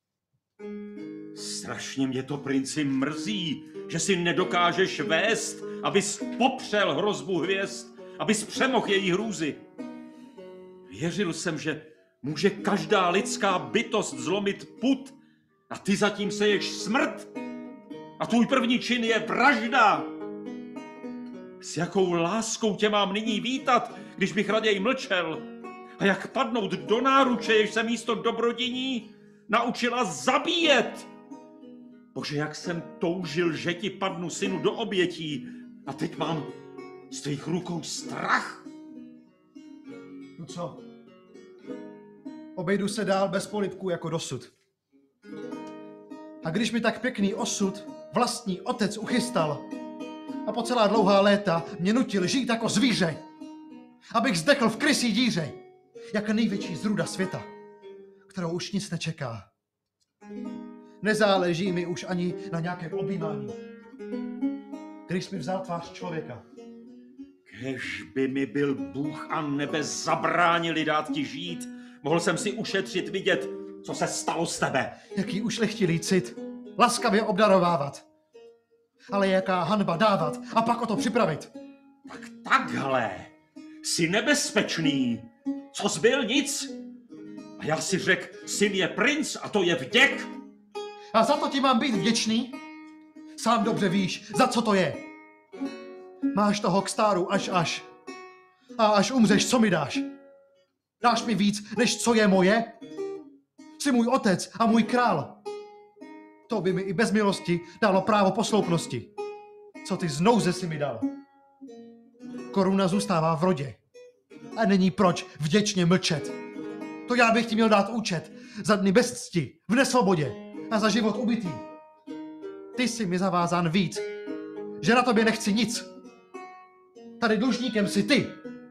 Strašně mě to, princi, mrzí, že si nedokážeš vést, abys popřel hrozbu hvězd, abys přemohl její hrůzy. Věřil jsem, že může každá lidská bytost zlomit pud a ty zatím seješ smrt. A tvůj první čin je vražda. S jakou láskou tě mám nyní vítat, když bych raději mlčel? A jak padnout do náruče, jež se místo dobrodiní naučila zabíjet? Bože, jak jsem toužil, že ti padnu, synu, do obětí. A teď mám z tvých rukou strach. No co? Obejdu se dál bez polibků jako dosud. A když mi tak pěkný osud vlastní otec uchystal a po celá dlouhá léta mě nutil žít jako zvíře, abych zdechl v krysí díře, jako největší zrůda světa, kterou už nic nečeká. Nezáleží mi už ani na nějakém objímání. Když mi vzal tvář člověka. Kež by mi byl Bůh a nebe zabránili dát ti žít, mohl jsem si ušetřit vidět, co se stalo z tebe. Jaký ušlechtilý cit, laskavě obdarovávat. Ale jaká hanba dávat a pak o to připravit. Tak takhle, jsi nebezpečný. Co zbyl? Nic. A já si řekl, syn je princ a to je vděk. A za to ti mám být vděčný? Sám dobře víš, za co to je. Máš toho k stáru až. A až umřeš, co mi dáš? Dáš mi víc, než co je moje? Jsi můj otec a můj král. To by mi i bez milosti dalo právo posloupnosti. Co ty z nouze si mi dal? Koruna zůstává v rodě. A není proč vděčně mlčet. To já bych ti měl dát účet za dny bez cti, v nesvobodě a za život ubitý. Ty jsi mi zavázán víc, že na tobě nechci nic. Tady dlužníkem jsi ty.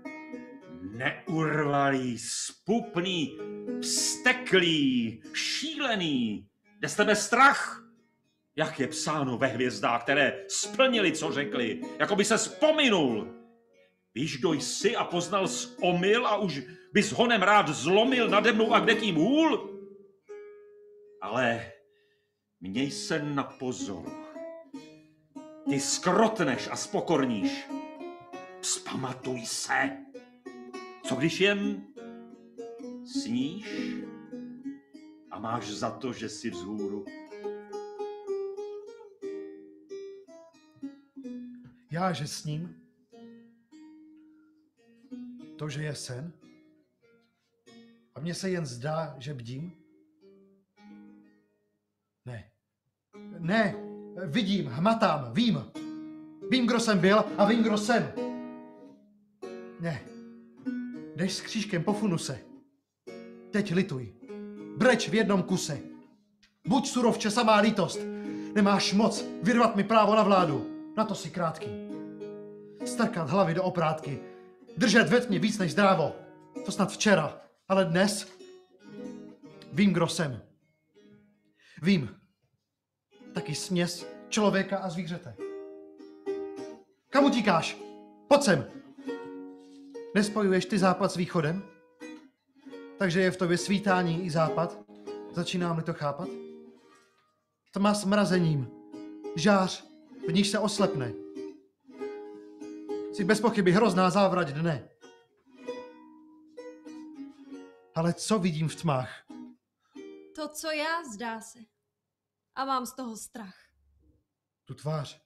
Neurvalý, spupný, vzteklý, šílený. Jde z tebe strach. Jak je psáno ve hvězdách, které splnili, co řekli, jako by se vzpominul. Víš, kdo jsi a poznal jsi omyl a už bys honem rád zlomil nade mnou a kde tím hůl? Ale měj se na pozoru. Ty skrotneš a spokorníš. Vzpamatuj se. Co když jen sníš a máš za to, že jsi vzhůru? Já, že sním? To, že je sen? A mně se jen zdá, že bdím? Ne. Ne, vidím, hmatám, vím. Vím, kdo jsem byl a vím, kdo jsem. Ne. Jdeš s křížkem po funuse. Teď lituj. Breč v jednom kuse. Buď surovče, samá lítost. Nemáš moc vyrvat mi právo na vládu. Na to si krátký. Strkat hlavy do oprátky. Držet ve tmě víc než zdrávo. To snad včera, ale dnes vím, kdo jsem. Vím. Taky směs člověka a zvířete. Kam utíkáš? Pojď sem. Nespojuješ ty západ s východem? Takže je v tobě svítání i západ? Začínám-li to chápat? Tma s mrazením. Žář, v níž se oslepne. Jsi bez pochyby hrozná závrať dne. Ale co vidím v tmách? To, co já, zdá se. A mám z toho strach. Tu tvář.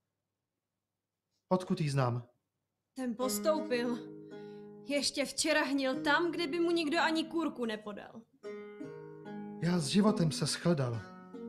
Odkud jí znám? Ten postoupil. Ještě včera hnil tam, kde by mu nikdo ani kůrku nepodal. Já s životem se shledal.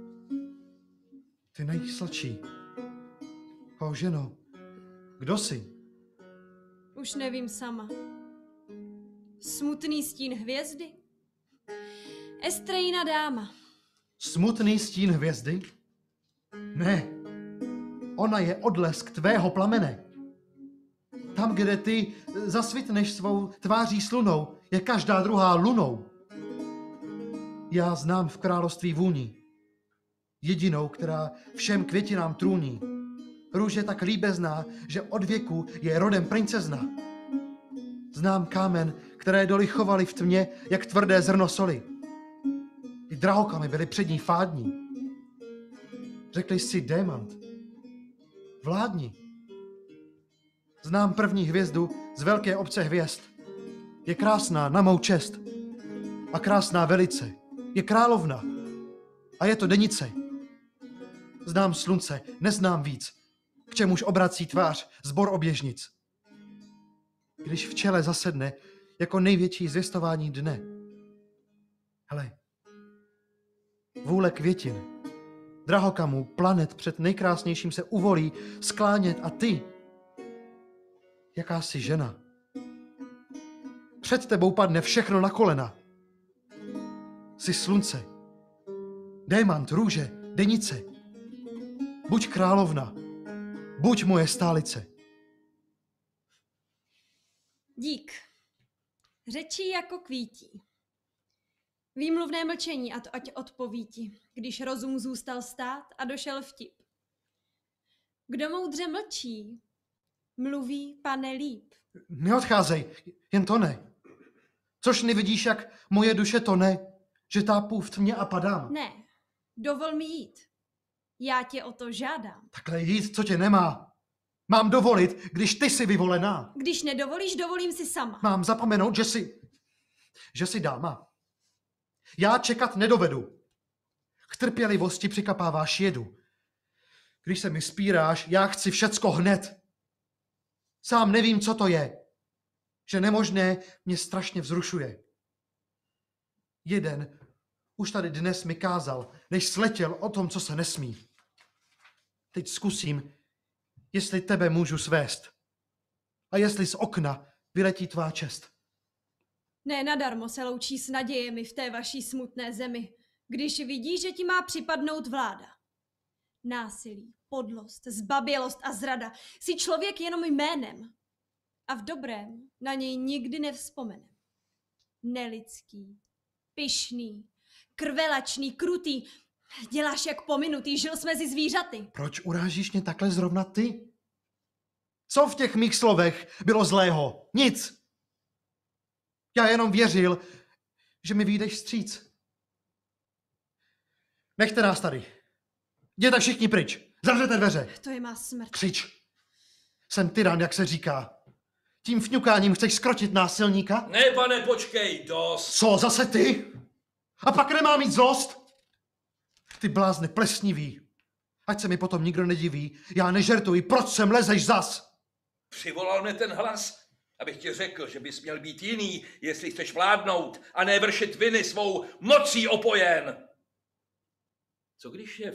Ty nejsladší. O ženo, kdo jsi? Už nevím sama. Smutný stín hvězdy? Estrejna dáma. Smutný stín hvězdy? Ne. Ona je odlesk tvého plamene. Tam, kde ty zasvitneš svou tváří slunou, je každá druhá lunou. Já znám v království vůni. Jedinou, která všem květinám trůní. Růže tak líbezná, že od věku je rodem princezna. Znám kámen, které doly chovaly v tmě, jak tvrdé zrno soli. I drahokamy byly před ní fádní. Řekli si démant. Vládni. Znám první hvězdu z velké obce hvězd. Je krásná na mou čest. A krásná velice. Je královna. A je to denice. Znám slunce, neznám víc. K čemuž obrací tvář zbor oběžnic. Když v čele zasedne jako největší zvěstování dne. Hele, vůle květin, drahokamů, planet před nejkrásnějším se uvolí sklánět a ty, jakási žena. Před tebou padne všechno na kolena. Jsi slunce, démant, růže, denice. Buď královna, buď moje stálice. Dík. Řečí jako kvítí. Výmluvné mlčení a to ať odpoví ti, když rozum zůstal stát a došel vtip. Kdo moudře mlčí, mluví, pane, líp. Neodcházej, jen to ne. Což nevidíš, jak moje duše tone, že tápu v tmě a padám. Ne, dovol mi jít. Já tě o to žádám. Takhle jít, co tě nemá. Mám dovolit, když ty jsi vyvolená. Když nedovolíš, dovolím si sama. Mám zapomenout, že jsi dáma. Já čekat nedovedu. K trpělivosti přikapáváš jedu. Když se mi spíráš, já chci všecko hned. Sám nevím, co to je. Že nemožné mě strašně vzrušuje. Jeden už tady dnes mi kázal, než sletěl o tom, co se nesmí. Teď zkusím, jestli tebe můžu svést. A jestli z okna vyletí tvá čest. Ne nadarmo se loučí s nadějemi v té vaší smutné zemi, když vidí, že ti má připadnout vláda. Násilí, podlost, zbabělost a zrada si člověk jenom jménem. A v dobrém na něj nikdy nevzpomene. Nelidský, pyšný, krvelačný, krutý, Děláš jak pominutý, žil jsi mezi zvířaty. Proč urážíš mě takhle zrovna ty? Co v těch mých slovech bylo zlého? Nic. Já jenom věřil, že mi vyjdeš vstříc. Nechte nás tady. Jděte všichni pryč. Zavřete dveře. To je má smrt. Křič. Jsem tyran, jak se říká. Tím fňukáním chceš skrotit násilníka? Ne, pane, počkej, dost. Co, zase ty? A pak nemám mít zlost? Ty blázne plesnivý. Ať se mi potom nikdo nediví, já nežertuji, proč sem lezeš zas? Přivolal mě ten hlas, abych ti řekl, že bys měl být jiný, jestli chceš vládnout a ne vršit viny svou mocí opojen. Co když je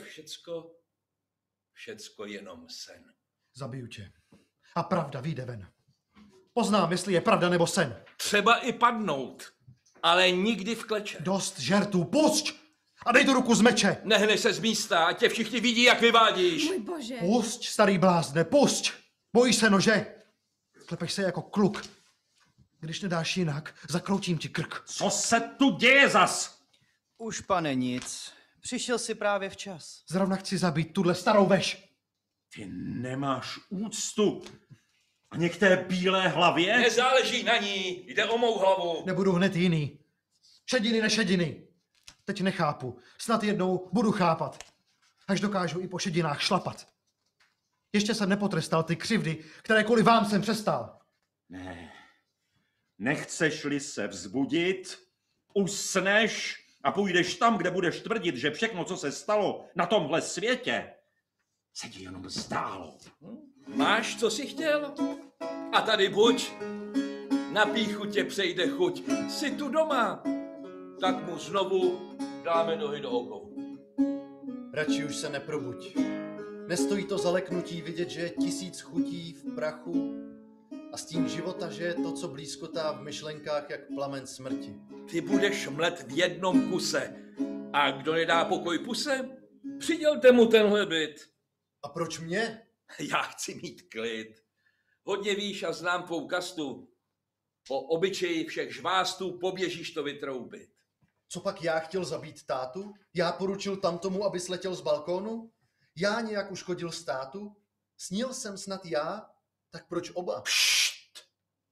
všecko jenom sen? Zabiju tě. A pravda vyjde ven. Poznám, jestli je pravda nebo sen. Třeba i padnout, ale nikdy v kleče. Dost žertů, pusť! A dej tu ruku z meče! Nehneš se z místa, ať tě všichni vidí, jak vyvádíš. Můj bože. Pusť, starý blázne, pusť! Bojíš se nože? Klepeš se jako kluk. Když nedáš jinak, zakroutím ti krk. Co se tu děje zas? Už, pane, nic. Přišel si právě včas. Zrovna chci zabít tuhle starou veš. Ty nemáš úctu. Ani k té bílé hlavě? Nezáleží na ní, jde o mou hlavu. Nebudu hned jiný. Šediny nešediny. Teď nechápu. Snad jednou budu chápat. Až dokážu i po šedinách šlapat. Ještě jsem nepotrestal ty křivdy, které kvůli vám jsem přestal. Ne. Nechceš-li se vzbudit, usneš a půjdeš tam, kde budeš tvrdit, že všechno, co se stalo na tomhle světě, se ti jenom zdálo. Máš, co jsi chtěl? A tady buď. Na pýchu tě přejde chuť. Jsi tu doma. Tak mu znovu dáme nohy do okovů. Radši už se neprobuď. Nestojí to za leknutí vidět, že je 1000 chutí v prachu a stín života, že je to, co blízkotá v myšlenkách, jak plamen smrti. Ty budeš mlet v jednom kuse. A kdo nedá pokoj puse, přidělte mu tenhle byt. A proč mě? Já chci mít klid. Hodně víš a znám tvou kastu. Po obyčeji všech žvástů poběžíš to vytroubit. Co pak já chtěl zabít tátu? Já poručil tamtomu, aby sletěl z balkónu? Já nějak uškodil státu? Snil jsem snad já? Tak proč oba? Pšt!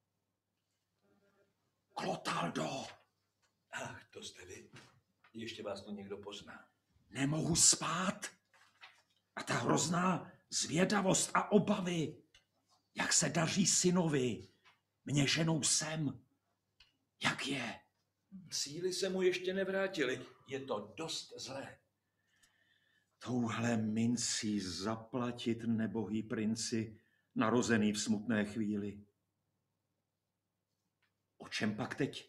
Klotaldo, Ach, to jste vy. Ještě vás tu někdo pozná. nemohu spát. A ta hrozná zvědavost a obavy, jak se daří synovi, mě ženou sem. Jak je? Síly se mu ještě nevrátily. Je to dost zlé. Touhle mincí zaplatit nebohý princi, narozený v smutné chvíli. O čem pak teď?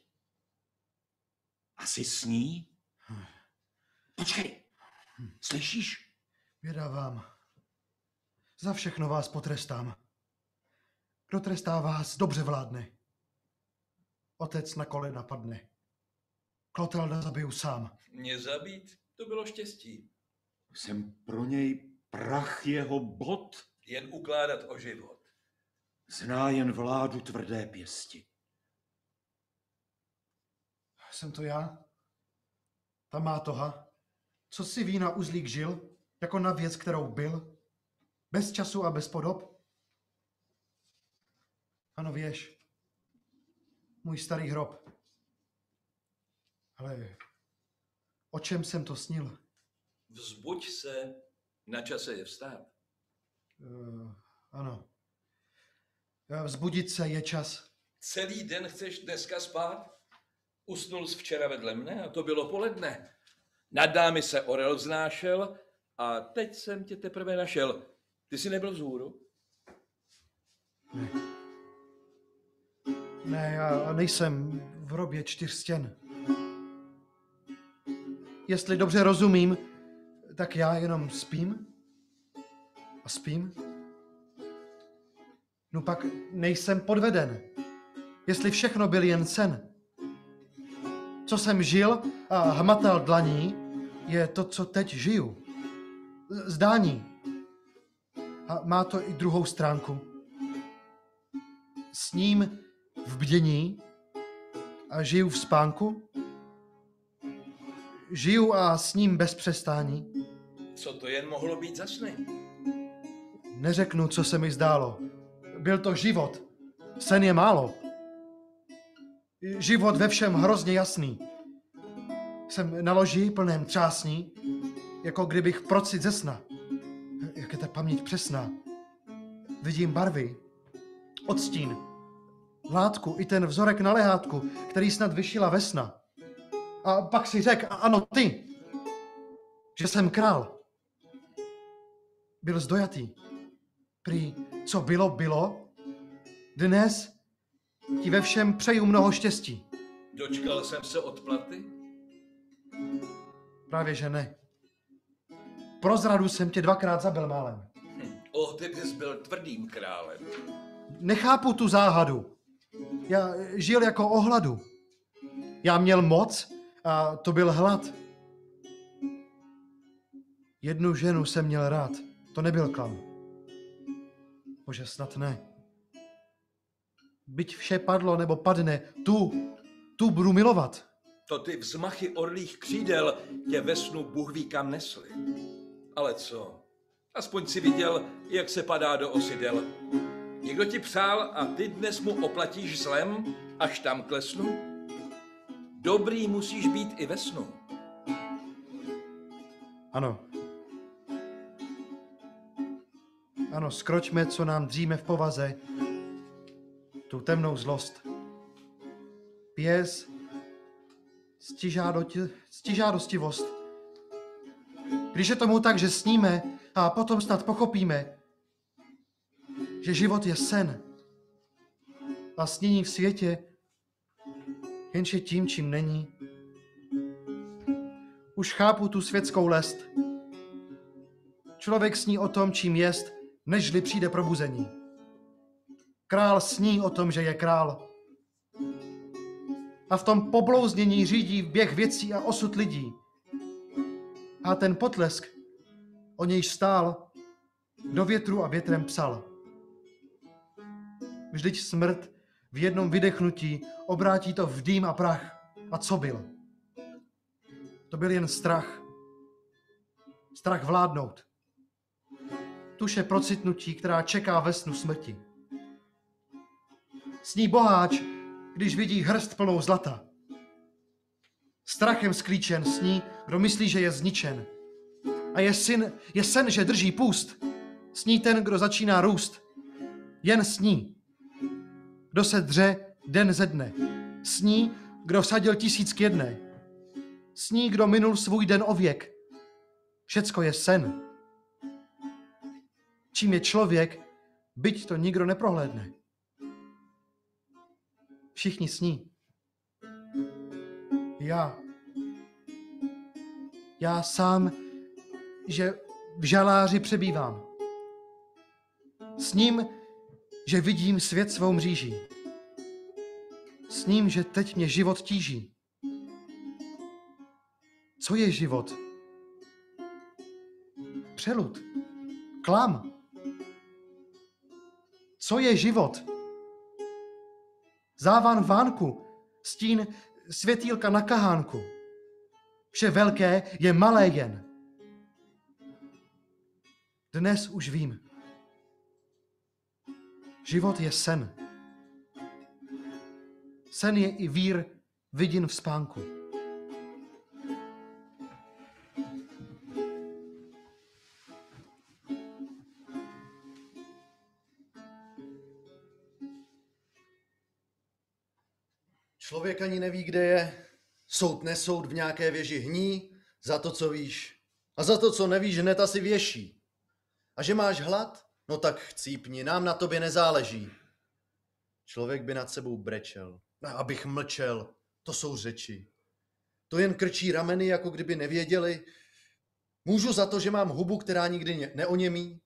Asi sní? Počkej, slyšíš? Běda vám. Za všechno vás potrestám. Kdo trestá vás, dobře vládne. Otec na kolena padne. Klotalda zabiju sám. Mě zabít? To bylo štěstí. Jsem pro něj prach jeho bod. Jen ukládat o život. Zná jen vládu tvrdé pěsti. Jsem to já? Ta mátoha? Co si ví na uzlík žil? Jako na věc, kterou byl? Bez času a bez podob? Ano, věž. Můj starý hrob. Ale o čem jsem to snil? Vzbuď se, na čase je vstát. Ano. Vzbudit se je čas. Celý den chceš dneska spát? Usnul jsi včera vedle mne a to bylo poledne. Nad námi se orel vznášel a teď jsem tě teprve našel. Ty jsi nebyl vzhůru? Ne. Ne, já nejsem v hrobě 4 stěn. Jestli dobře rozumím, tak já jenom spím? A spím? No pak nejsem podveden. Jestli všechno byl jen sen. Co jsem žil a hmatal dlaní, je to, co teď žiju. Zdání. A má to i druhou stránku. Sním v bdění a žiju v spánku. žiju a sním bez přestání. Co to jen mohlo být za sny? Neřeknu, co se mi zdálo. Byl to život. Sen je málo. Život ve všem hrozně jasný. Jsem na loži plném třásní, jako kdybych procit ze sna. Jak je ta paměť přesná. Vidím barvy, odstín, látku i ten vzorek na lehátku, který snad vyšila ve sna. A pak si řek, ano ty, že jsem král. Byl zdojatý. Prý, co bylo, bylo. Dnes ti ve všem přeju mnoho štěstí. Dočkal jsem se odplaty? Právě že ne. Pro zradu jsem tě 2krát zabil málem. Ty bys byl tvrdým králem. Nechápu tu záhadu. Já žil jako o hladu. Já měl moc a to byl hlad. Jednu ženu jsem měl rád. To nebyl klam. Bože, snad ne. Byť vše padlo nebo padne, tu budu milovat. To ty vzmachy orlých křídel tě ve snu Bůh ví kam nesli. Ale co? Aspoň si viděl, jak se padá do osidel. Někdo ti přál a ty dnes mu oplatíš zlem, až tam klesnu? Dobrý musíš být i ve snu. Ano. Ano, skročme, co nám dříme v povaze, tu temnou zlost. Pěs, ctižádostivost. Když je tomu tak, že sníme a potom snad pochopíme, že život je sen a snění v světě jenž je tím, čím není. Už chápu tu světskou lest. Člověk sní o tom, čím jest, nežli přijde probuzení. Král sní o tom, že je král. A v tom poblouznění řídí běh věcí a osud lidí. A ten potlesk, o nějž stál, do větru a větrem psal. Vždyť smrt v jednom vydechnutí obrátí to v dým a prach. A co byl? To byl jen strach. Strach vládnout. Tuše procitnutí, která čeká ve snu smrti. Sní boháč, když vidí hrst plnou zlata. Strachem sklíčen sní, kdo myslí, že je zničen. A je sen, že drží půst. Sní ten, kdo začíná růst. Jen sní. Kdo se dře den ze dne. Sní, kdo vsadil 1000 k 1. Sní, kdo minul svůj den o věk. Všecko je sen. Čím je člověk, byť to nikdo neprohlédne. Všichni sní. Já sám, že v žaláři přebývám. Sním, že vidím svět svou mříží. Sním, že teď mě život tíží. Co je život? Přelud. Klam. Co je život? Závan vánku, stín světýlka na kahánku. Vše velké je malé jen. Dnes už vím. Život je sen. Sen je i vír vidin v spánku. Člověk ani neví, kde je. Soud nesoud v nějaké věži hní za to, co víš. A za to, co nevíš, hned asi věší. A že máš hlad? No tak chcípni, nám na tobě nezáleží. Člověk by nad sebou brečel. Abych mlčel, to jsou řeči. To jen krčí rameny, jako kdyby nevěděli. Můžu za to, že mám hubu, která nikdy neoněmí?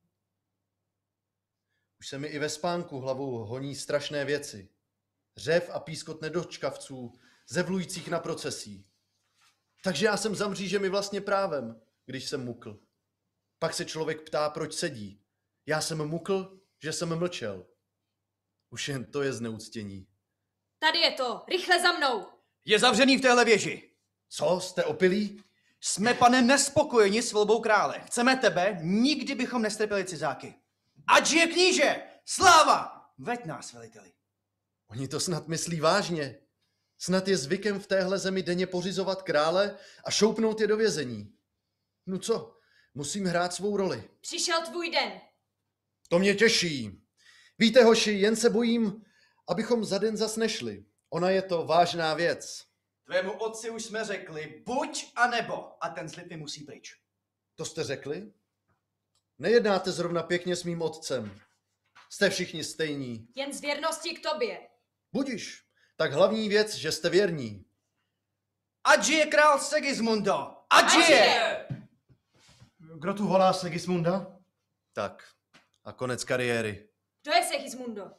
Už se mi i ve spánku hlavou honí strašné věci. Řev a pískot nedočkavců, zevlujících na procesí. Takže já jsem za mřížemi vlastně právem, když jsem mukl. Pak se člověk ptá, proč sedí. Já jsem mukl, že jsem mlčel. Už jen to je zneuctění. Tady je to, rychle za mnou! Je zavřený v téhle věži. Co, jste opilí? Jsme, pane, nespokojeni s volbou krále. Chceme tebe, nikdy bychom nestrpěli cizáky. Ať žije kníže! Sláva! Veď nás, veliteli. Oni to snad myslí vážně. Snad je zvykem v téhle zemi denně pořizovat krále a šoupnout je do vězení. No co, musím hrát svou roli. Přišel tvůj den. To mě těší. Víte, hoši, jen se bojím, abychom za den zas nešli. Ona je to vážná věc. Tvému otci už jsme řekli, buď a nebo, a ten slib mi musí pryč. To jste řekli? Nejednáte zrovna pěkně s mým otcem. Jste všichni stejní. Jen z věrnosti k tobě. Budiš. Tak hlavní věc, že jste věrní. Ať žije král Segismundo! Ať žije! Kdo tu volá Segismunda? Tak, a konec kariéry. Kdo je Segismundo?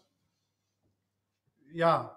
Já.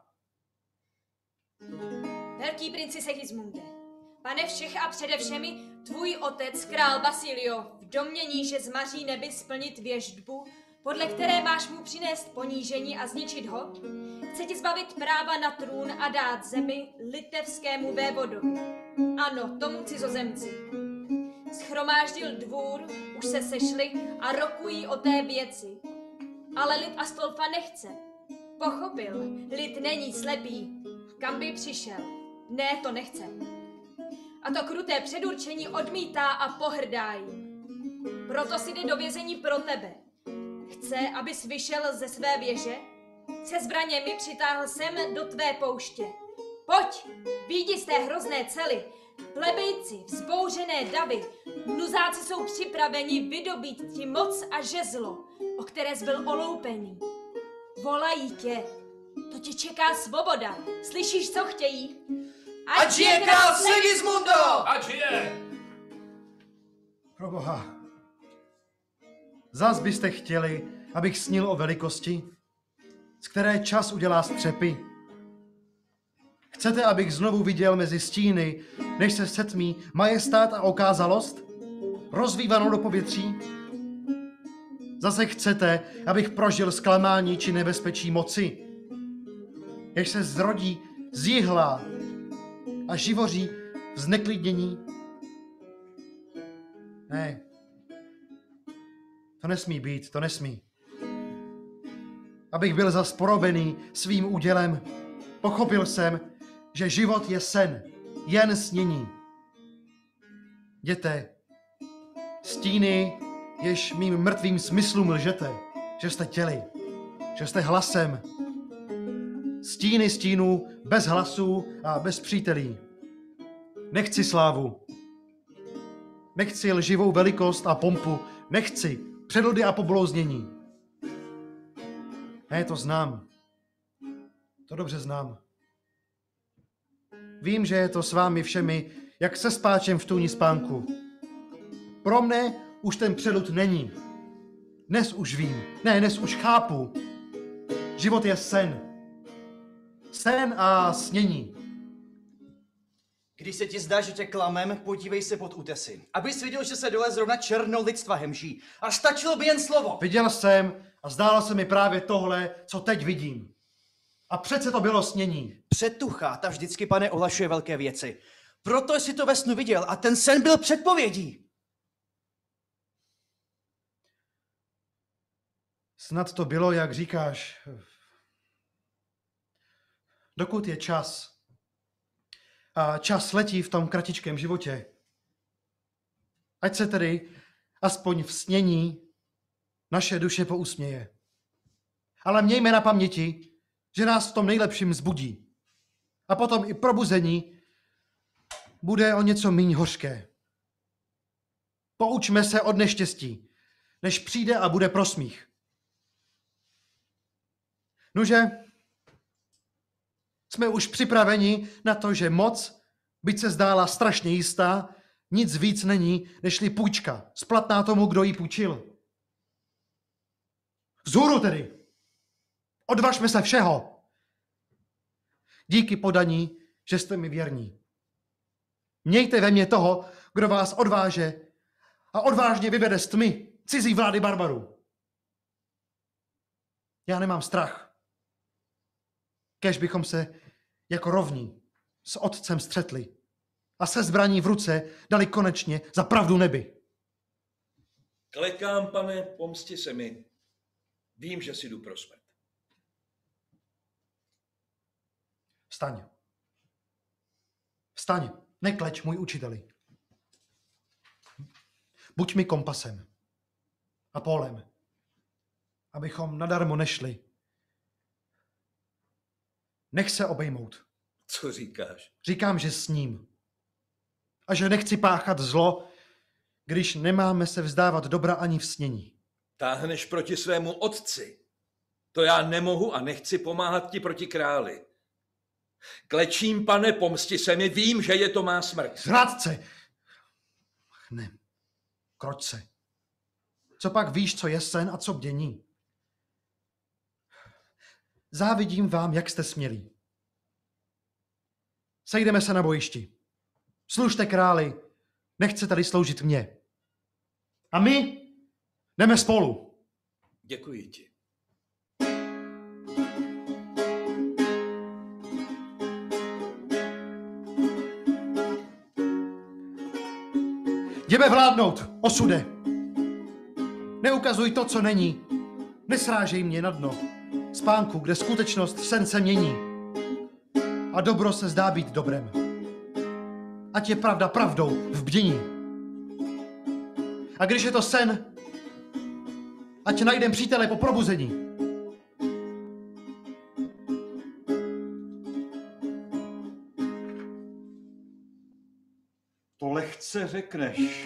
Velký princi Segismunde. Pane všech a přede všemi, tvůj otec, král Basilio, v domnění, že zmaří neby splnit věštbu, podle které máš mu přinést ponížení a zničit ho, chce ti zbavit práva na trůn a dát zemi litevskému vévodovi. Ano, tomu cizozemci. Schromáždil dvůr, už se sešli a rokují o té věci. Ale lid Astolfa nechce. Pochopil, lid není slepý. Kam by přišel? Ne, to nechce. A to kruté předurčení odmítá a pohrdá jim. Proto si jde do vězení pro tebe. Chce, abys vyšel ze své věže? Se zbraněmi přitáhl sem do tvé pouště. Pojď, výjdi z té hrozné cely. Plebejci, vzbouřené davy, nuzáci jsou připraveni vydobít ti moc a žezlo, o které jsi byl oloupený. Volají tě. To tě čeká svoboda. Slyšíš, co chtějí? Ať žije král Segismundo! Ať žije! Proboha. Zas byste chtěli, abych snil o velikosti, z které čas udělá střepy. Chcete, abych znovu viděl mezi stíny, než se setmí majestát a okázalost, rozvívanou do povětří? Zase chcete, abych prožil zklamání či nebezpečí moci, jež se zrodí z jihla a živoří v zneklidnění? Ne, to nesmí být, to nesmí. Abych byl zas porobený svým údělem, pochopil jsem, že život je sen, jen snění. Jděte, stíny, jež mým mrtvým smyslům lžete, že jste těli, že jste hlasem. Stíny stínů bez hlasů a bez přítelí. Nechci slávu. Nechci lživou velikost a pompu. Nechci předludy a poblouznění. Ne, to znám. To dobře znám. Vím, že je to s vámi všemi, jak se spáčem v tůni spánku. Pro mne už ten předlud není. Dnes už vím. Ne, dnes už chápu. Život je sen. Sen a snění. Když se ti zdá, že tě klamem, podívej se pod útesy. Abys viděl, že se dole zrovna černou lidstva hemží. A stačilo by jen slovo. Viděl jsem a zdálo se mi právě tohle, co teď vidím. A přece to bylo snění. Předtucha, ta vždycky, pane, ohlašuje velké věci. Proto jsi to ve snu viděl a ten sen byl předpovědí. Snad to bylo, jak říkáš. Dokud je čas. A čas letí v tom kratičkém životě. Ať se tedy aspoň v snění naše duše pousměje. Ale mějme na paměti, že nás v tom nejlepším zbudí. A potom i probuzení bude o něco míň hořké. Poučme se od neštěstí, než přijde a bude prosmích. Nože, jsme už připraveni na to, že moc, byť se zdála strašně jistá, nic víc není, nežli půjčka, splatná tomu, kdo ji půjčil. Vzhůru tedy! Odvažme se všeho! Díky podaní, že jste mi věrní. Mějte ve mně toho, kdo vás odváže a odvážně vyvede z tmy cizí vlády barbarů. Já nemám strach. Kéž bychom se jako rovní s otcem střetli. a se zbraní v ruce dali konečně za pravdu nebi. Klekám, pane, pomsti se mi. Vím, že si jdu pro smrt. Vstaň. Vstaň, nekleč, můj učiteli. Buď mi kompasem a pólem, abychom nadarmo nešli. Nech se obejmout. Co říkáš? Říkám, že s ním. A že nechci páchat zlo, když nemáme se vzdávat dobra ani v snění. Táhneš proti svému otci. To já nemohu a nechci pomáhat ti proti králi. Klečím, pane, pomsti se mi, vím, že je to má smrt. Zrádce! Ne, kroť se. Co pak víš, co je sen a co bdění? Závidím vám, jak jste smělí. Sejdeme se na bojišti. Služte králi, nechce tady sloužit mně. A my jdeme spolu. Děkuji ti. Jdeme vládnout, osude. Neukazuj to, co není. Nesrážej mě na dno spánku, kde skutečnost v sen se mění. A dobro se zdá být dobrem. Ať je pravda pravdou v bdění. A když je to sen, ať najdem přítele po probuzení. To lehce řekneš.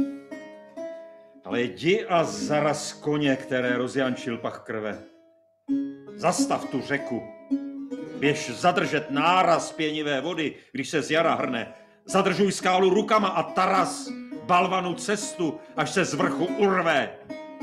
Ale jdi a zaraz koně, které rozjančil pach krve. Zastav tu řeku. Běž zadržet náraz pěnivé vody, když se z jara hrne. Zadržuj skálu rukama a taraz balvanu cestu, až se z vrchu urve.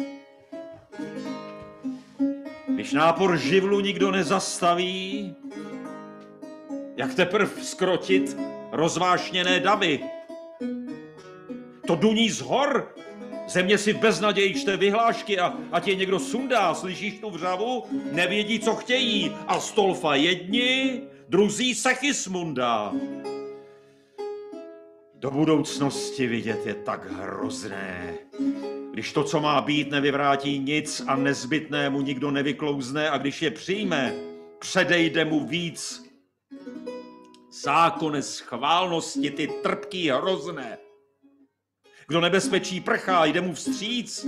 Když nápor živlu nikdo nezastaví, jak teprv skrotit rozvášněné davy. To duní z hor, země si v beznaději čte vyhlášky a tě někdo sundá, slyšíš tu vřavu, nevědí, co chtějí, a Stolfa jedni, druzí Sechismunda. Do budoucnosti vidět je tak hrozné, když to, co má být, nevyvrátí nic a nezbytnému nikdo nevyklouzne, a když je přijme, předejde mu víc. Zákone schválnosti, ty trpký hrozné. Kdo nebezpečí prchá, jde mu vstříc.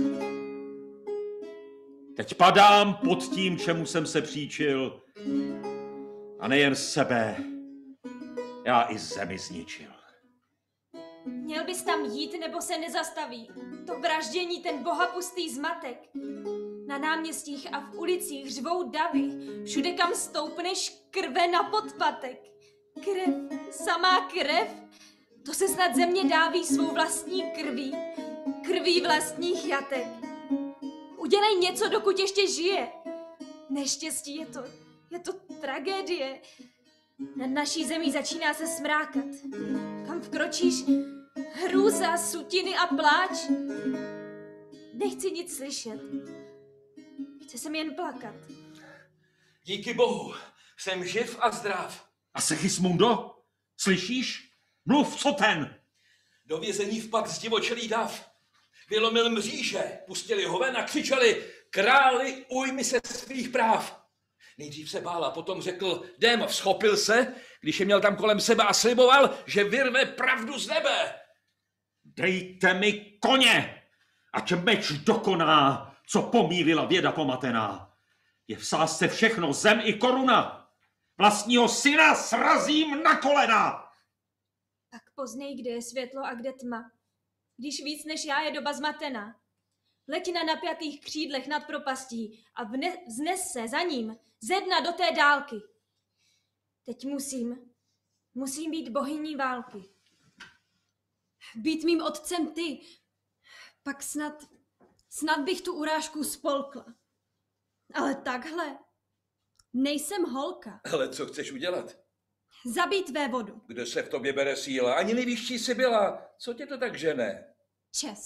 Teď padám pod tím, čemu jsem se příčil. A nejen sebe, já i zemi zničil. Měl bys tam jít, nebo se nezastaví. To vraždění, ten bohapustý zmatek. Na náměstích a v ulicích řvou davy. Všude, kam stoupneš, krve na podpatek. Krev, samá krev. To se snad země dáví svou vlastní krví. Krví vlastních jatek. Udělej něco, dokud ještě žije. Neštěstí je to tragédie. Nad naší zemí začíná se smrákat. Kam vkročíš, hrůza, sutiny a pláč. Nechci nic slyšet. Chce se mi jen plakat. Díky bohu, jsem živ a zdrav. A Sechismundo, slyšíš? Mluv, co ten? Do vězení vpad zdivočelý dav. Vylomil mříže, pustili ho ven a křičeli: králi, ujmi se svých práv. Nejdřív se bál a potom řekl: jdem, vzchopil se, když je měl tam kolem sebe, a sliboval, že vyrve pravdu z nebe. Dejte mi koně, ať meč dokoná, co pomýlila věda pomatená. Je v sázce všechno, zem i koruna. Vlastního syna srazím na kolena. Tak poznej, kde je světlo a kde tma. Když víc než já je doba zmatená. Leď na napjatých křídlech nad propastí a vznes se za ním ze dna do té dálky. Teď musím být bohyní války. Být mým otcem ty, pak snad bych tu urážku spolkla. Ale takhle, nejsem holka. Ale co chceš udělat? Zabít vévodu. Kde se v tobě bere síla? Ani nevíš, čí jsi byla. Co tě to tak žene? Čest.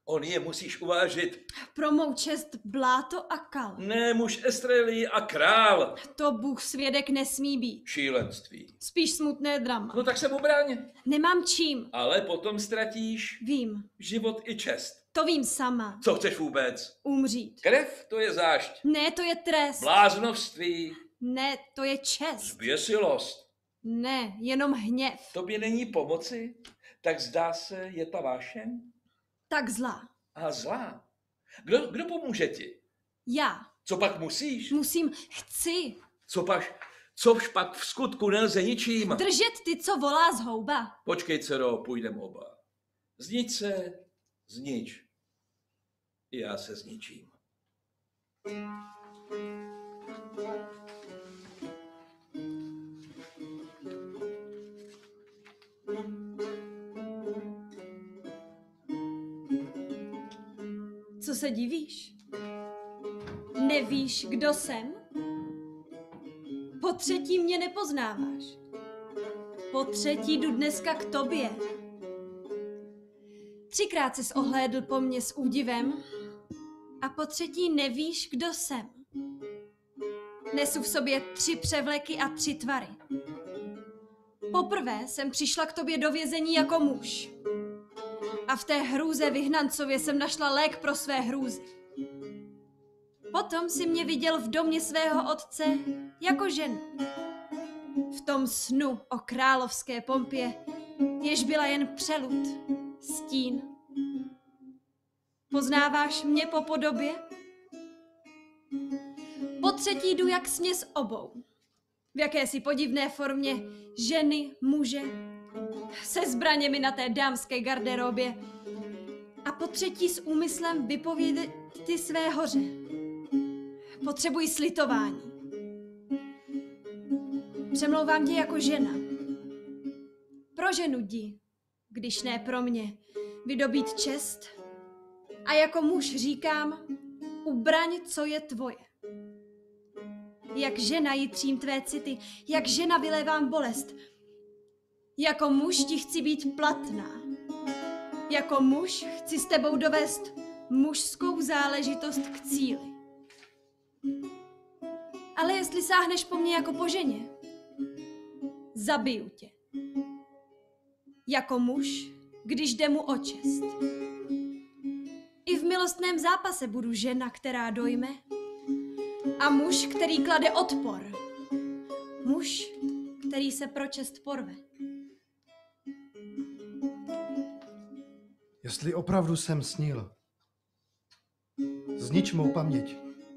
On je musíš uvážit. Pro mou čest bláto a kal. Ne, muž Estrelii a král. To Bůh svědek nesmí být. Šílenství. Spíš smutné drama. No tak se mu bráň. Nemám čím. Ale potom ztratíš Vím. život i čest. To vím sama. Co chceš vůbec? Umřít. Krev, to je zášť. Ne, to je trest. Bláznovství. Ne, to je čest. Zběsilost. Ne, jenom hněv. Tobě není pomoci? Tak zdá se, je ta vášeň? Tak zlá. A zlá. Kdo pomůže ti? Já. Co pak musíš? Chci. Což pak v skutku nelze ničím? Držet ty, co volá z houba. Počkej, dcero, půjdem oba. Znič se, znič. I já se zničím. Co se divíš? Nevíš, kdo jsem? Po třetí mě nepoznáváš. Po třetí jdu dneska k tobě. 3krát ses ohlédl po mně s údivem a po třetí nevíš, kdo jsem. Nesu v sobě 3 převleky a 3 tvary. Poprvé jsem přišla k tobě do vězení jako muž. A v té hrůze vyhnancově jsem našla lék pro své hrůzy. Potom si mě viděl v domě svého otce jako ženu. V tom snu o královské pompě, jež byla jen přelud, stín. Poznáváš mě po podobě? Po třetí jdu jak směs obou. V jakési podivné formě ženy, muže, se zbraněmi na té dámské garderobě a po třetí s úmyslem vypovědět ty své hoře. Potřebuji slitování. Přemlouvám tě jako žena. Pro ženu jdi, když ne pro mě, vydobít čest. A jako muž říkám, ubraň, co je tvoje. Jak žena jitřím tvé city, jak žena vylévám bolest. Jako muž ti chci být platná. Jako muž chci s tebou dovést mužskou záležitost k cíli. Ale jestli sáhneš po mně jako po ženě, zabiju tě. Jako muž, když jde mu o čest. I v milostném zápase budu žena, která dojme, a muž, který klade odpor. Muž, který se pro čest porve. Jestli opravdu jsem snil, znič mou paměť.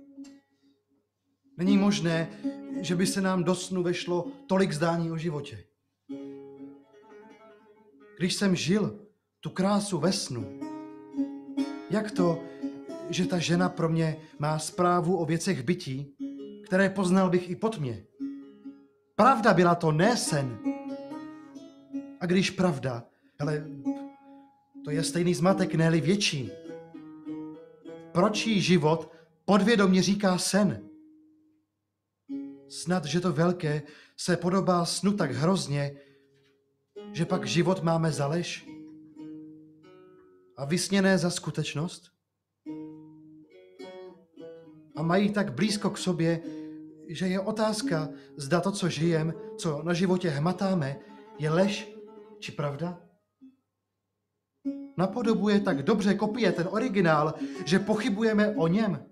Není možné, že by se nám do snu vešlo tolik zdání o životě. Když jsem žil tu krásu ve snu, jak to, že ta žena pro mě má zprávu o věcech bytí, které poznal bych i pod mě? Pravda byla to, ne sen. A když pravda, hele, to je stejný zmatek, ne-li větší. Proč jí život podvědomě říká sen? Snad, že to velké se podobá snu tak hrozně, že pak život máme za lež a vysněné za skutečnost? A mají tak blízko k sobě, že je otázka, zda to, co žijem, co na životě hmatáme, je lež či pravda? Napodobuje tak dobře kopie ten originál, že pochybujeme o něm.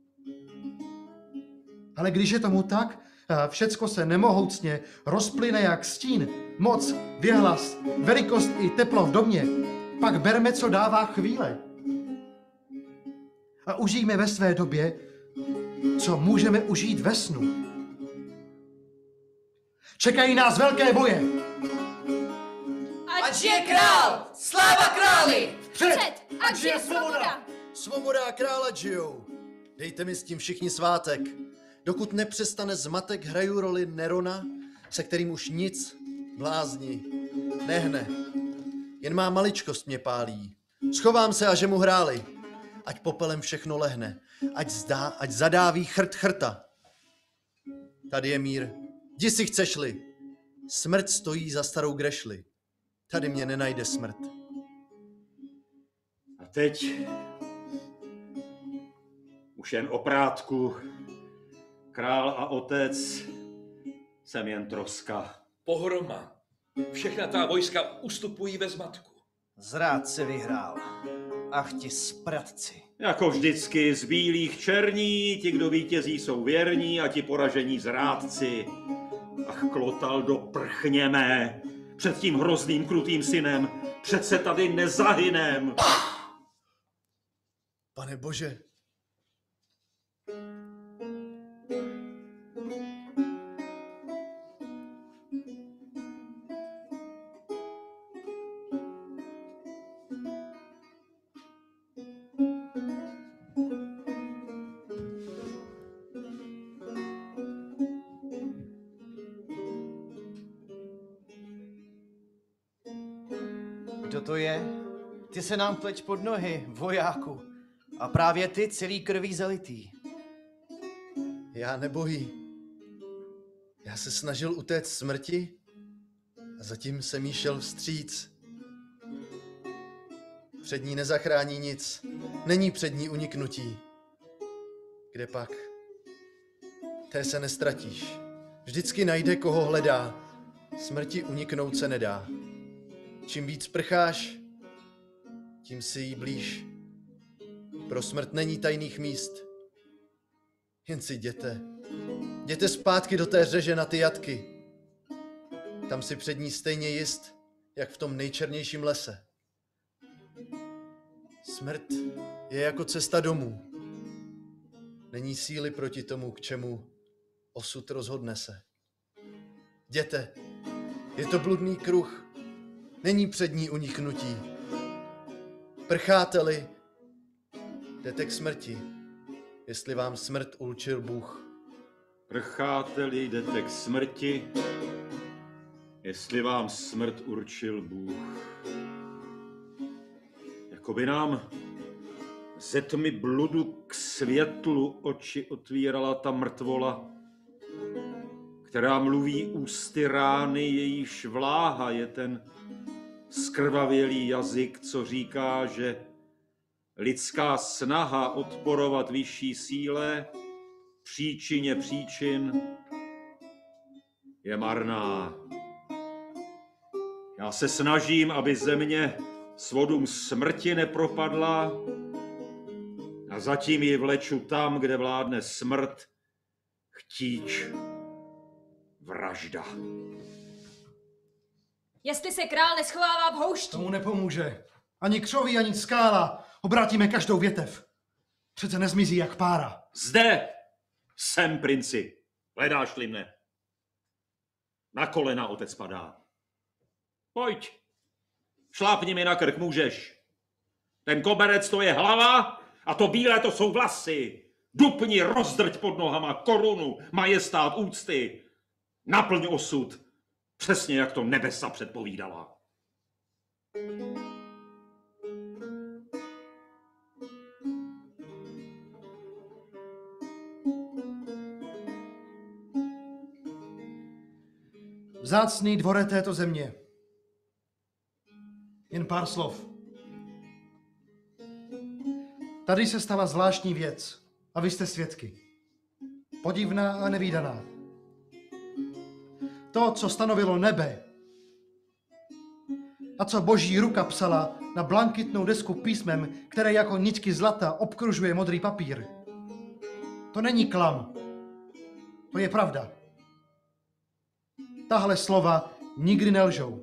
Ale když je tomu tak, všecko se nemohoucně rozplyne jak stín, moc, věhlas, velikost i teplo v domě, pak berme, co dává chvíle. A užijme ve své době, co můžeme užít ve snu. Čekají nás velké boje. Ať žije král! Sláva králi! Vpřed! Ať žije svoboda! Svoboda a krála žijou. Dejte mi s tím všichni svátek. Dokud nepřestane zmatek, hraju roli Nerona, se kterým už nic, blázni, nehne. Jen má maličkost mě pálí. Schovám se, a že mu hráli. Ať popelem všechno lehne. Ať zadáví chrt chrta. Tady je mír. Jdi si chceš-li. Smrt stojí za starou grešli. Tady mě nenajde smrt. teď už jen oprátku, král a otec, jsem jen troska. Pohroma. Všechna ta vojska ustupují ve zmatku. Zrádce vyhrál. Ach ti spratci. Jako vždycky z bílých černí, ti, kdo vítězí, jsou věrní a ti poražení zrádci. Ach, Klotaldo, prchněme před tím hrozným krutým synem. Přece tady nezahynem. Pane Bože, Kdo to je? Ty se nám pleč pod nohy, vojáku. A právě ty celý krví zalitý. já nebohý. Já se snažil utéct smrti a zatím jsem jí šel vstříc. Před ní nezachrání nic, není před ní uniknutí. Kde pak? Té se nestratíš. Vždycky najde, koho hledá. Smrti uniknout se nedá. Čím víc prcháš, tím si jí blíž. Pro smrt není tajných míst. Jen si jděte. Jděte zpátky do té řeže na ty jatky. Tam si před ní stejně jist, jak v tom nejčernějším lese. Smrt je jako cesta domů. Není síly proti tomu, k čemu osud rozhodne se. Jděte. Je to bludný kruh. Není před ní uniknutí. Prcháte-li, jdete k smrti, jestli vám smrt určil Bůh. Prcháte-li, jdete k smrti, jestli vám smrt určil Bůh. Jakoby nám ze tmy bludu k světlu oči otvírala ta mrtvola, která mluví ústy rány, jejíž vláha je ten skrvavělý jazyk, co říká, že lidská snaha odporovat vyšší síle, příčině příčin, je marná. Já se snažím, aby země svodům smrti nepropadla a zatím ji vleču tam, kde vládne smrt, chtíč, vražda. Jestli se král neschovává v houšti. Tomu nepomůže. Ani křoví, ani skála. Obrátíme každou větev. Přece nezmizí jak pára. Zde jsem, princi. Hledáš-li mne. Na kolena otec padá. Pojď. Šlápni mi na krk, můžeš. Ten koberec to je hlava a to bílé to jsou vlasy. Dupni, rozdrť pod nohama korunu, majestát úcty. Naplň osud, přesně jak to nebesa předpovídala. Vzácný dvore této země. Jen pár slov. Tady se stala zvláštní věc a vy jste svědky. Podivná a nevídaná. To, co stanovilo nebe a co boží ruka psala na blankitnou desku písmem, které jako nitky zlata obkružuje modrý papír. To není klam. To je pravda. Tahle slova nikdy nelžou.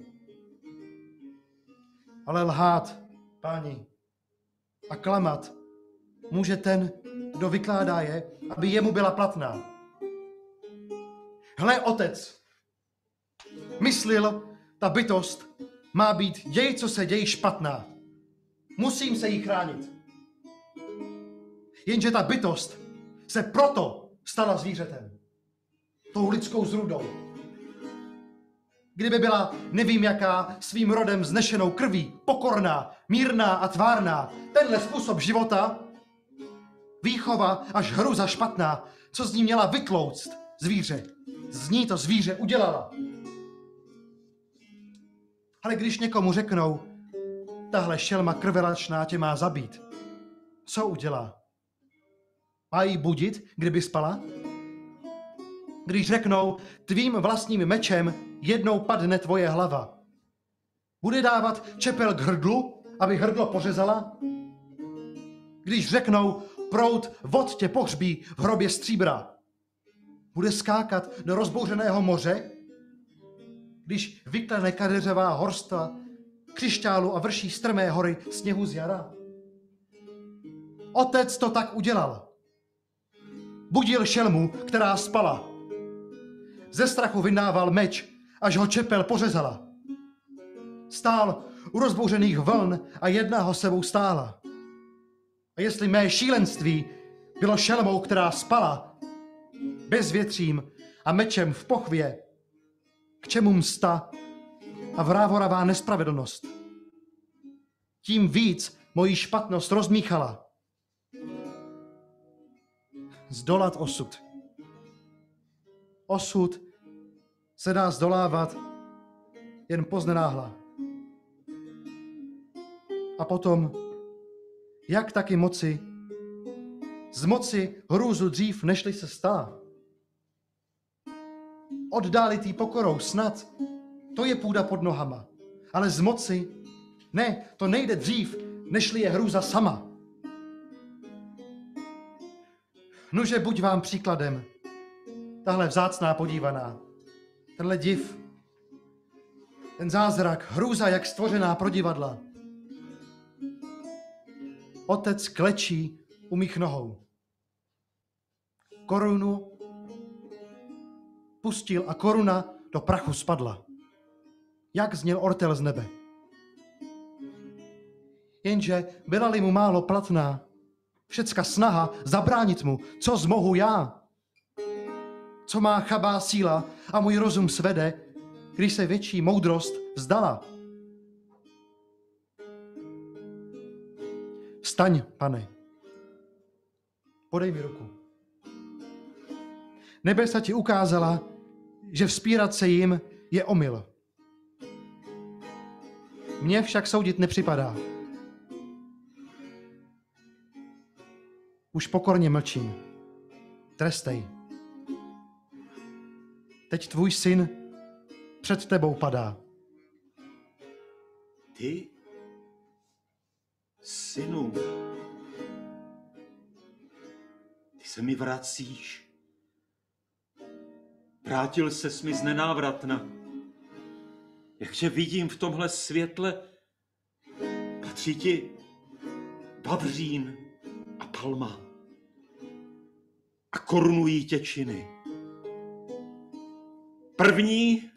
Ale lhát, páni, a klamat může ten, kdo vykládá je, aby jemu byla platná. Hle, otec, myslil, ta bytost má být děj, co se děj, špatná. Musím se jí chránit. Jenže ta bytost se proto stala zvířetem. Tou lidskou zrůdou. Kdyby byla nevím jaká, svým rodem vznešenou krví, pokorná, mírná a tvárná, tenhle způsob života, výchova až hruza špatná, co z ní měla vytlouct zvíře, z ní to zvíře udělala. Ale když někomu řeknou, tahle šelma krvelačná tě má zabít. Co udělá? Má jí budit, kdyby spala? Když řeknou, tvým vlastním mečem jednou padne tvoje hlava. Bude dávat čepel k hrdlu, aby hrdlo pořezala? Když řeknou, proud vod tě pohřbí v hrobě stříbra. Bude skákat do rozbouřeného moře? Když vyklene kadeřevá horsta křišťálu a vrší strmé hory sněhu z jara? Otec to tak udělal. Budil šelmu, která spala. Ze strachu vydával meč, až ho čepel pořezala. Stál u rozbouřených vln a jedna ho sebou stála. A jestli mé šílenství bylo šelmou, která spala, bezvětřím a mečem v pochvě, k čemu msta a vrávoravá nespravedlnost? Tím víc moji špatnost rozmíchala. Zdolat osud. Osud se dá zdolávat jen poznenáhla. A potom, jak taky moci, z moci hrůzu dřív, nežli se stala. Oddálitý pokorou snad, to je půda pod nohama, ale z moci, ne, to nejde dřív, nežli je hrůza sama. Nuže buď vám příkladem, tahle vzácná podívaná, tenhle div, ten zázrak, hrůza jak stvořená pro divadla. Otec klečí u mých nohou. Korunu pustil a koruna do prachu spadla. Jak zněl ortel z nebe. Jenže byla-li mu málo platná, všecka snaha zabránit mu, co zmohu já? Co má chabá síla a můj rozum svede, když se větší moudrost vzdala? Vstaň, pane. Podej mi ruku. Nebesa ti ukázala, že vzpírat se jim je omyl. Mně však soudit nepřipadá. Už pokorně mlčím. Trestej. Teď tvůj syn před tebou padá. Ty, synu, ty se mi vracíš. Vrátil ses mi z nenávratna. Jak tě vidím v tomhle světle, patří ti vavřín a palma a korunují tě činy. První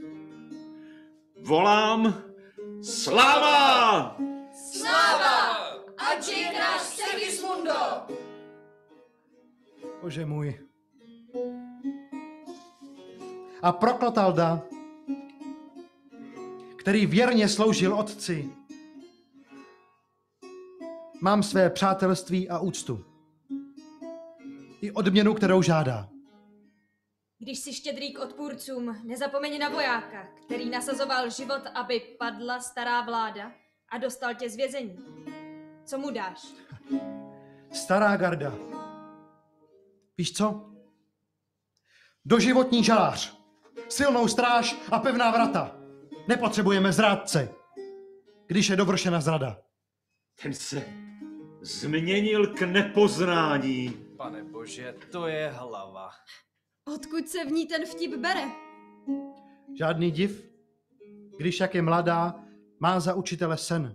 volám sláva! Sláva! Ať je náš Segismundo! Bože můj. A pro Klotalda, který věrně sloužil otci, mám své přátelství a úctu. I odměnu, kterou žádá. Když jsi štědrý k odpůrcům, nezapomeň na vojáka, který nasazoval život, aby padla stará vláda a dostal tě z vězení. Co mu dáš? Stará garda. Víš co? Doživotní žalář. Silnou stráž a pevná vrata. Nepotřebujeme zrádce, když je dovršena zrada. Ten se změnil k nepoznání. Pane bože, to je hlava. Odkud se v ní ten vtip bere? Žádný div, když jak je mladá, má za učitele sen.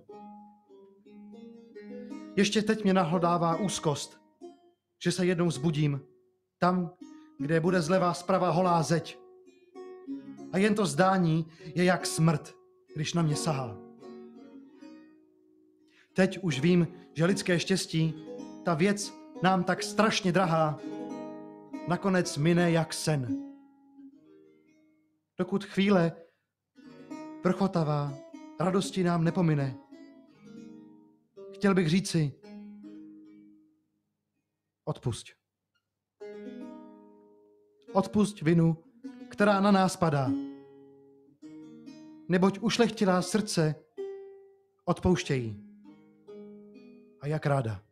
Ještě teď mě nahlodává úzkost, že se jednou zbudím tam, kde bude zleva zprava holá zeď. A jen to zdání je jak smrt, když na mě sahá. Teď už vím, že lidské štěstí, ta věc nám tak strašně drahá, nakonec mine jak sen. Dokud chvíle vrchotavá radosti nám nepomine. Chtěl bych říci, odpusť. Odpusť vinu, která na nás padá. Neboť ušlechtilá srdce odpouštějí. A jak ráda.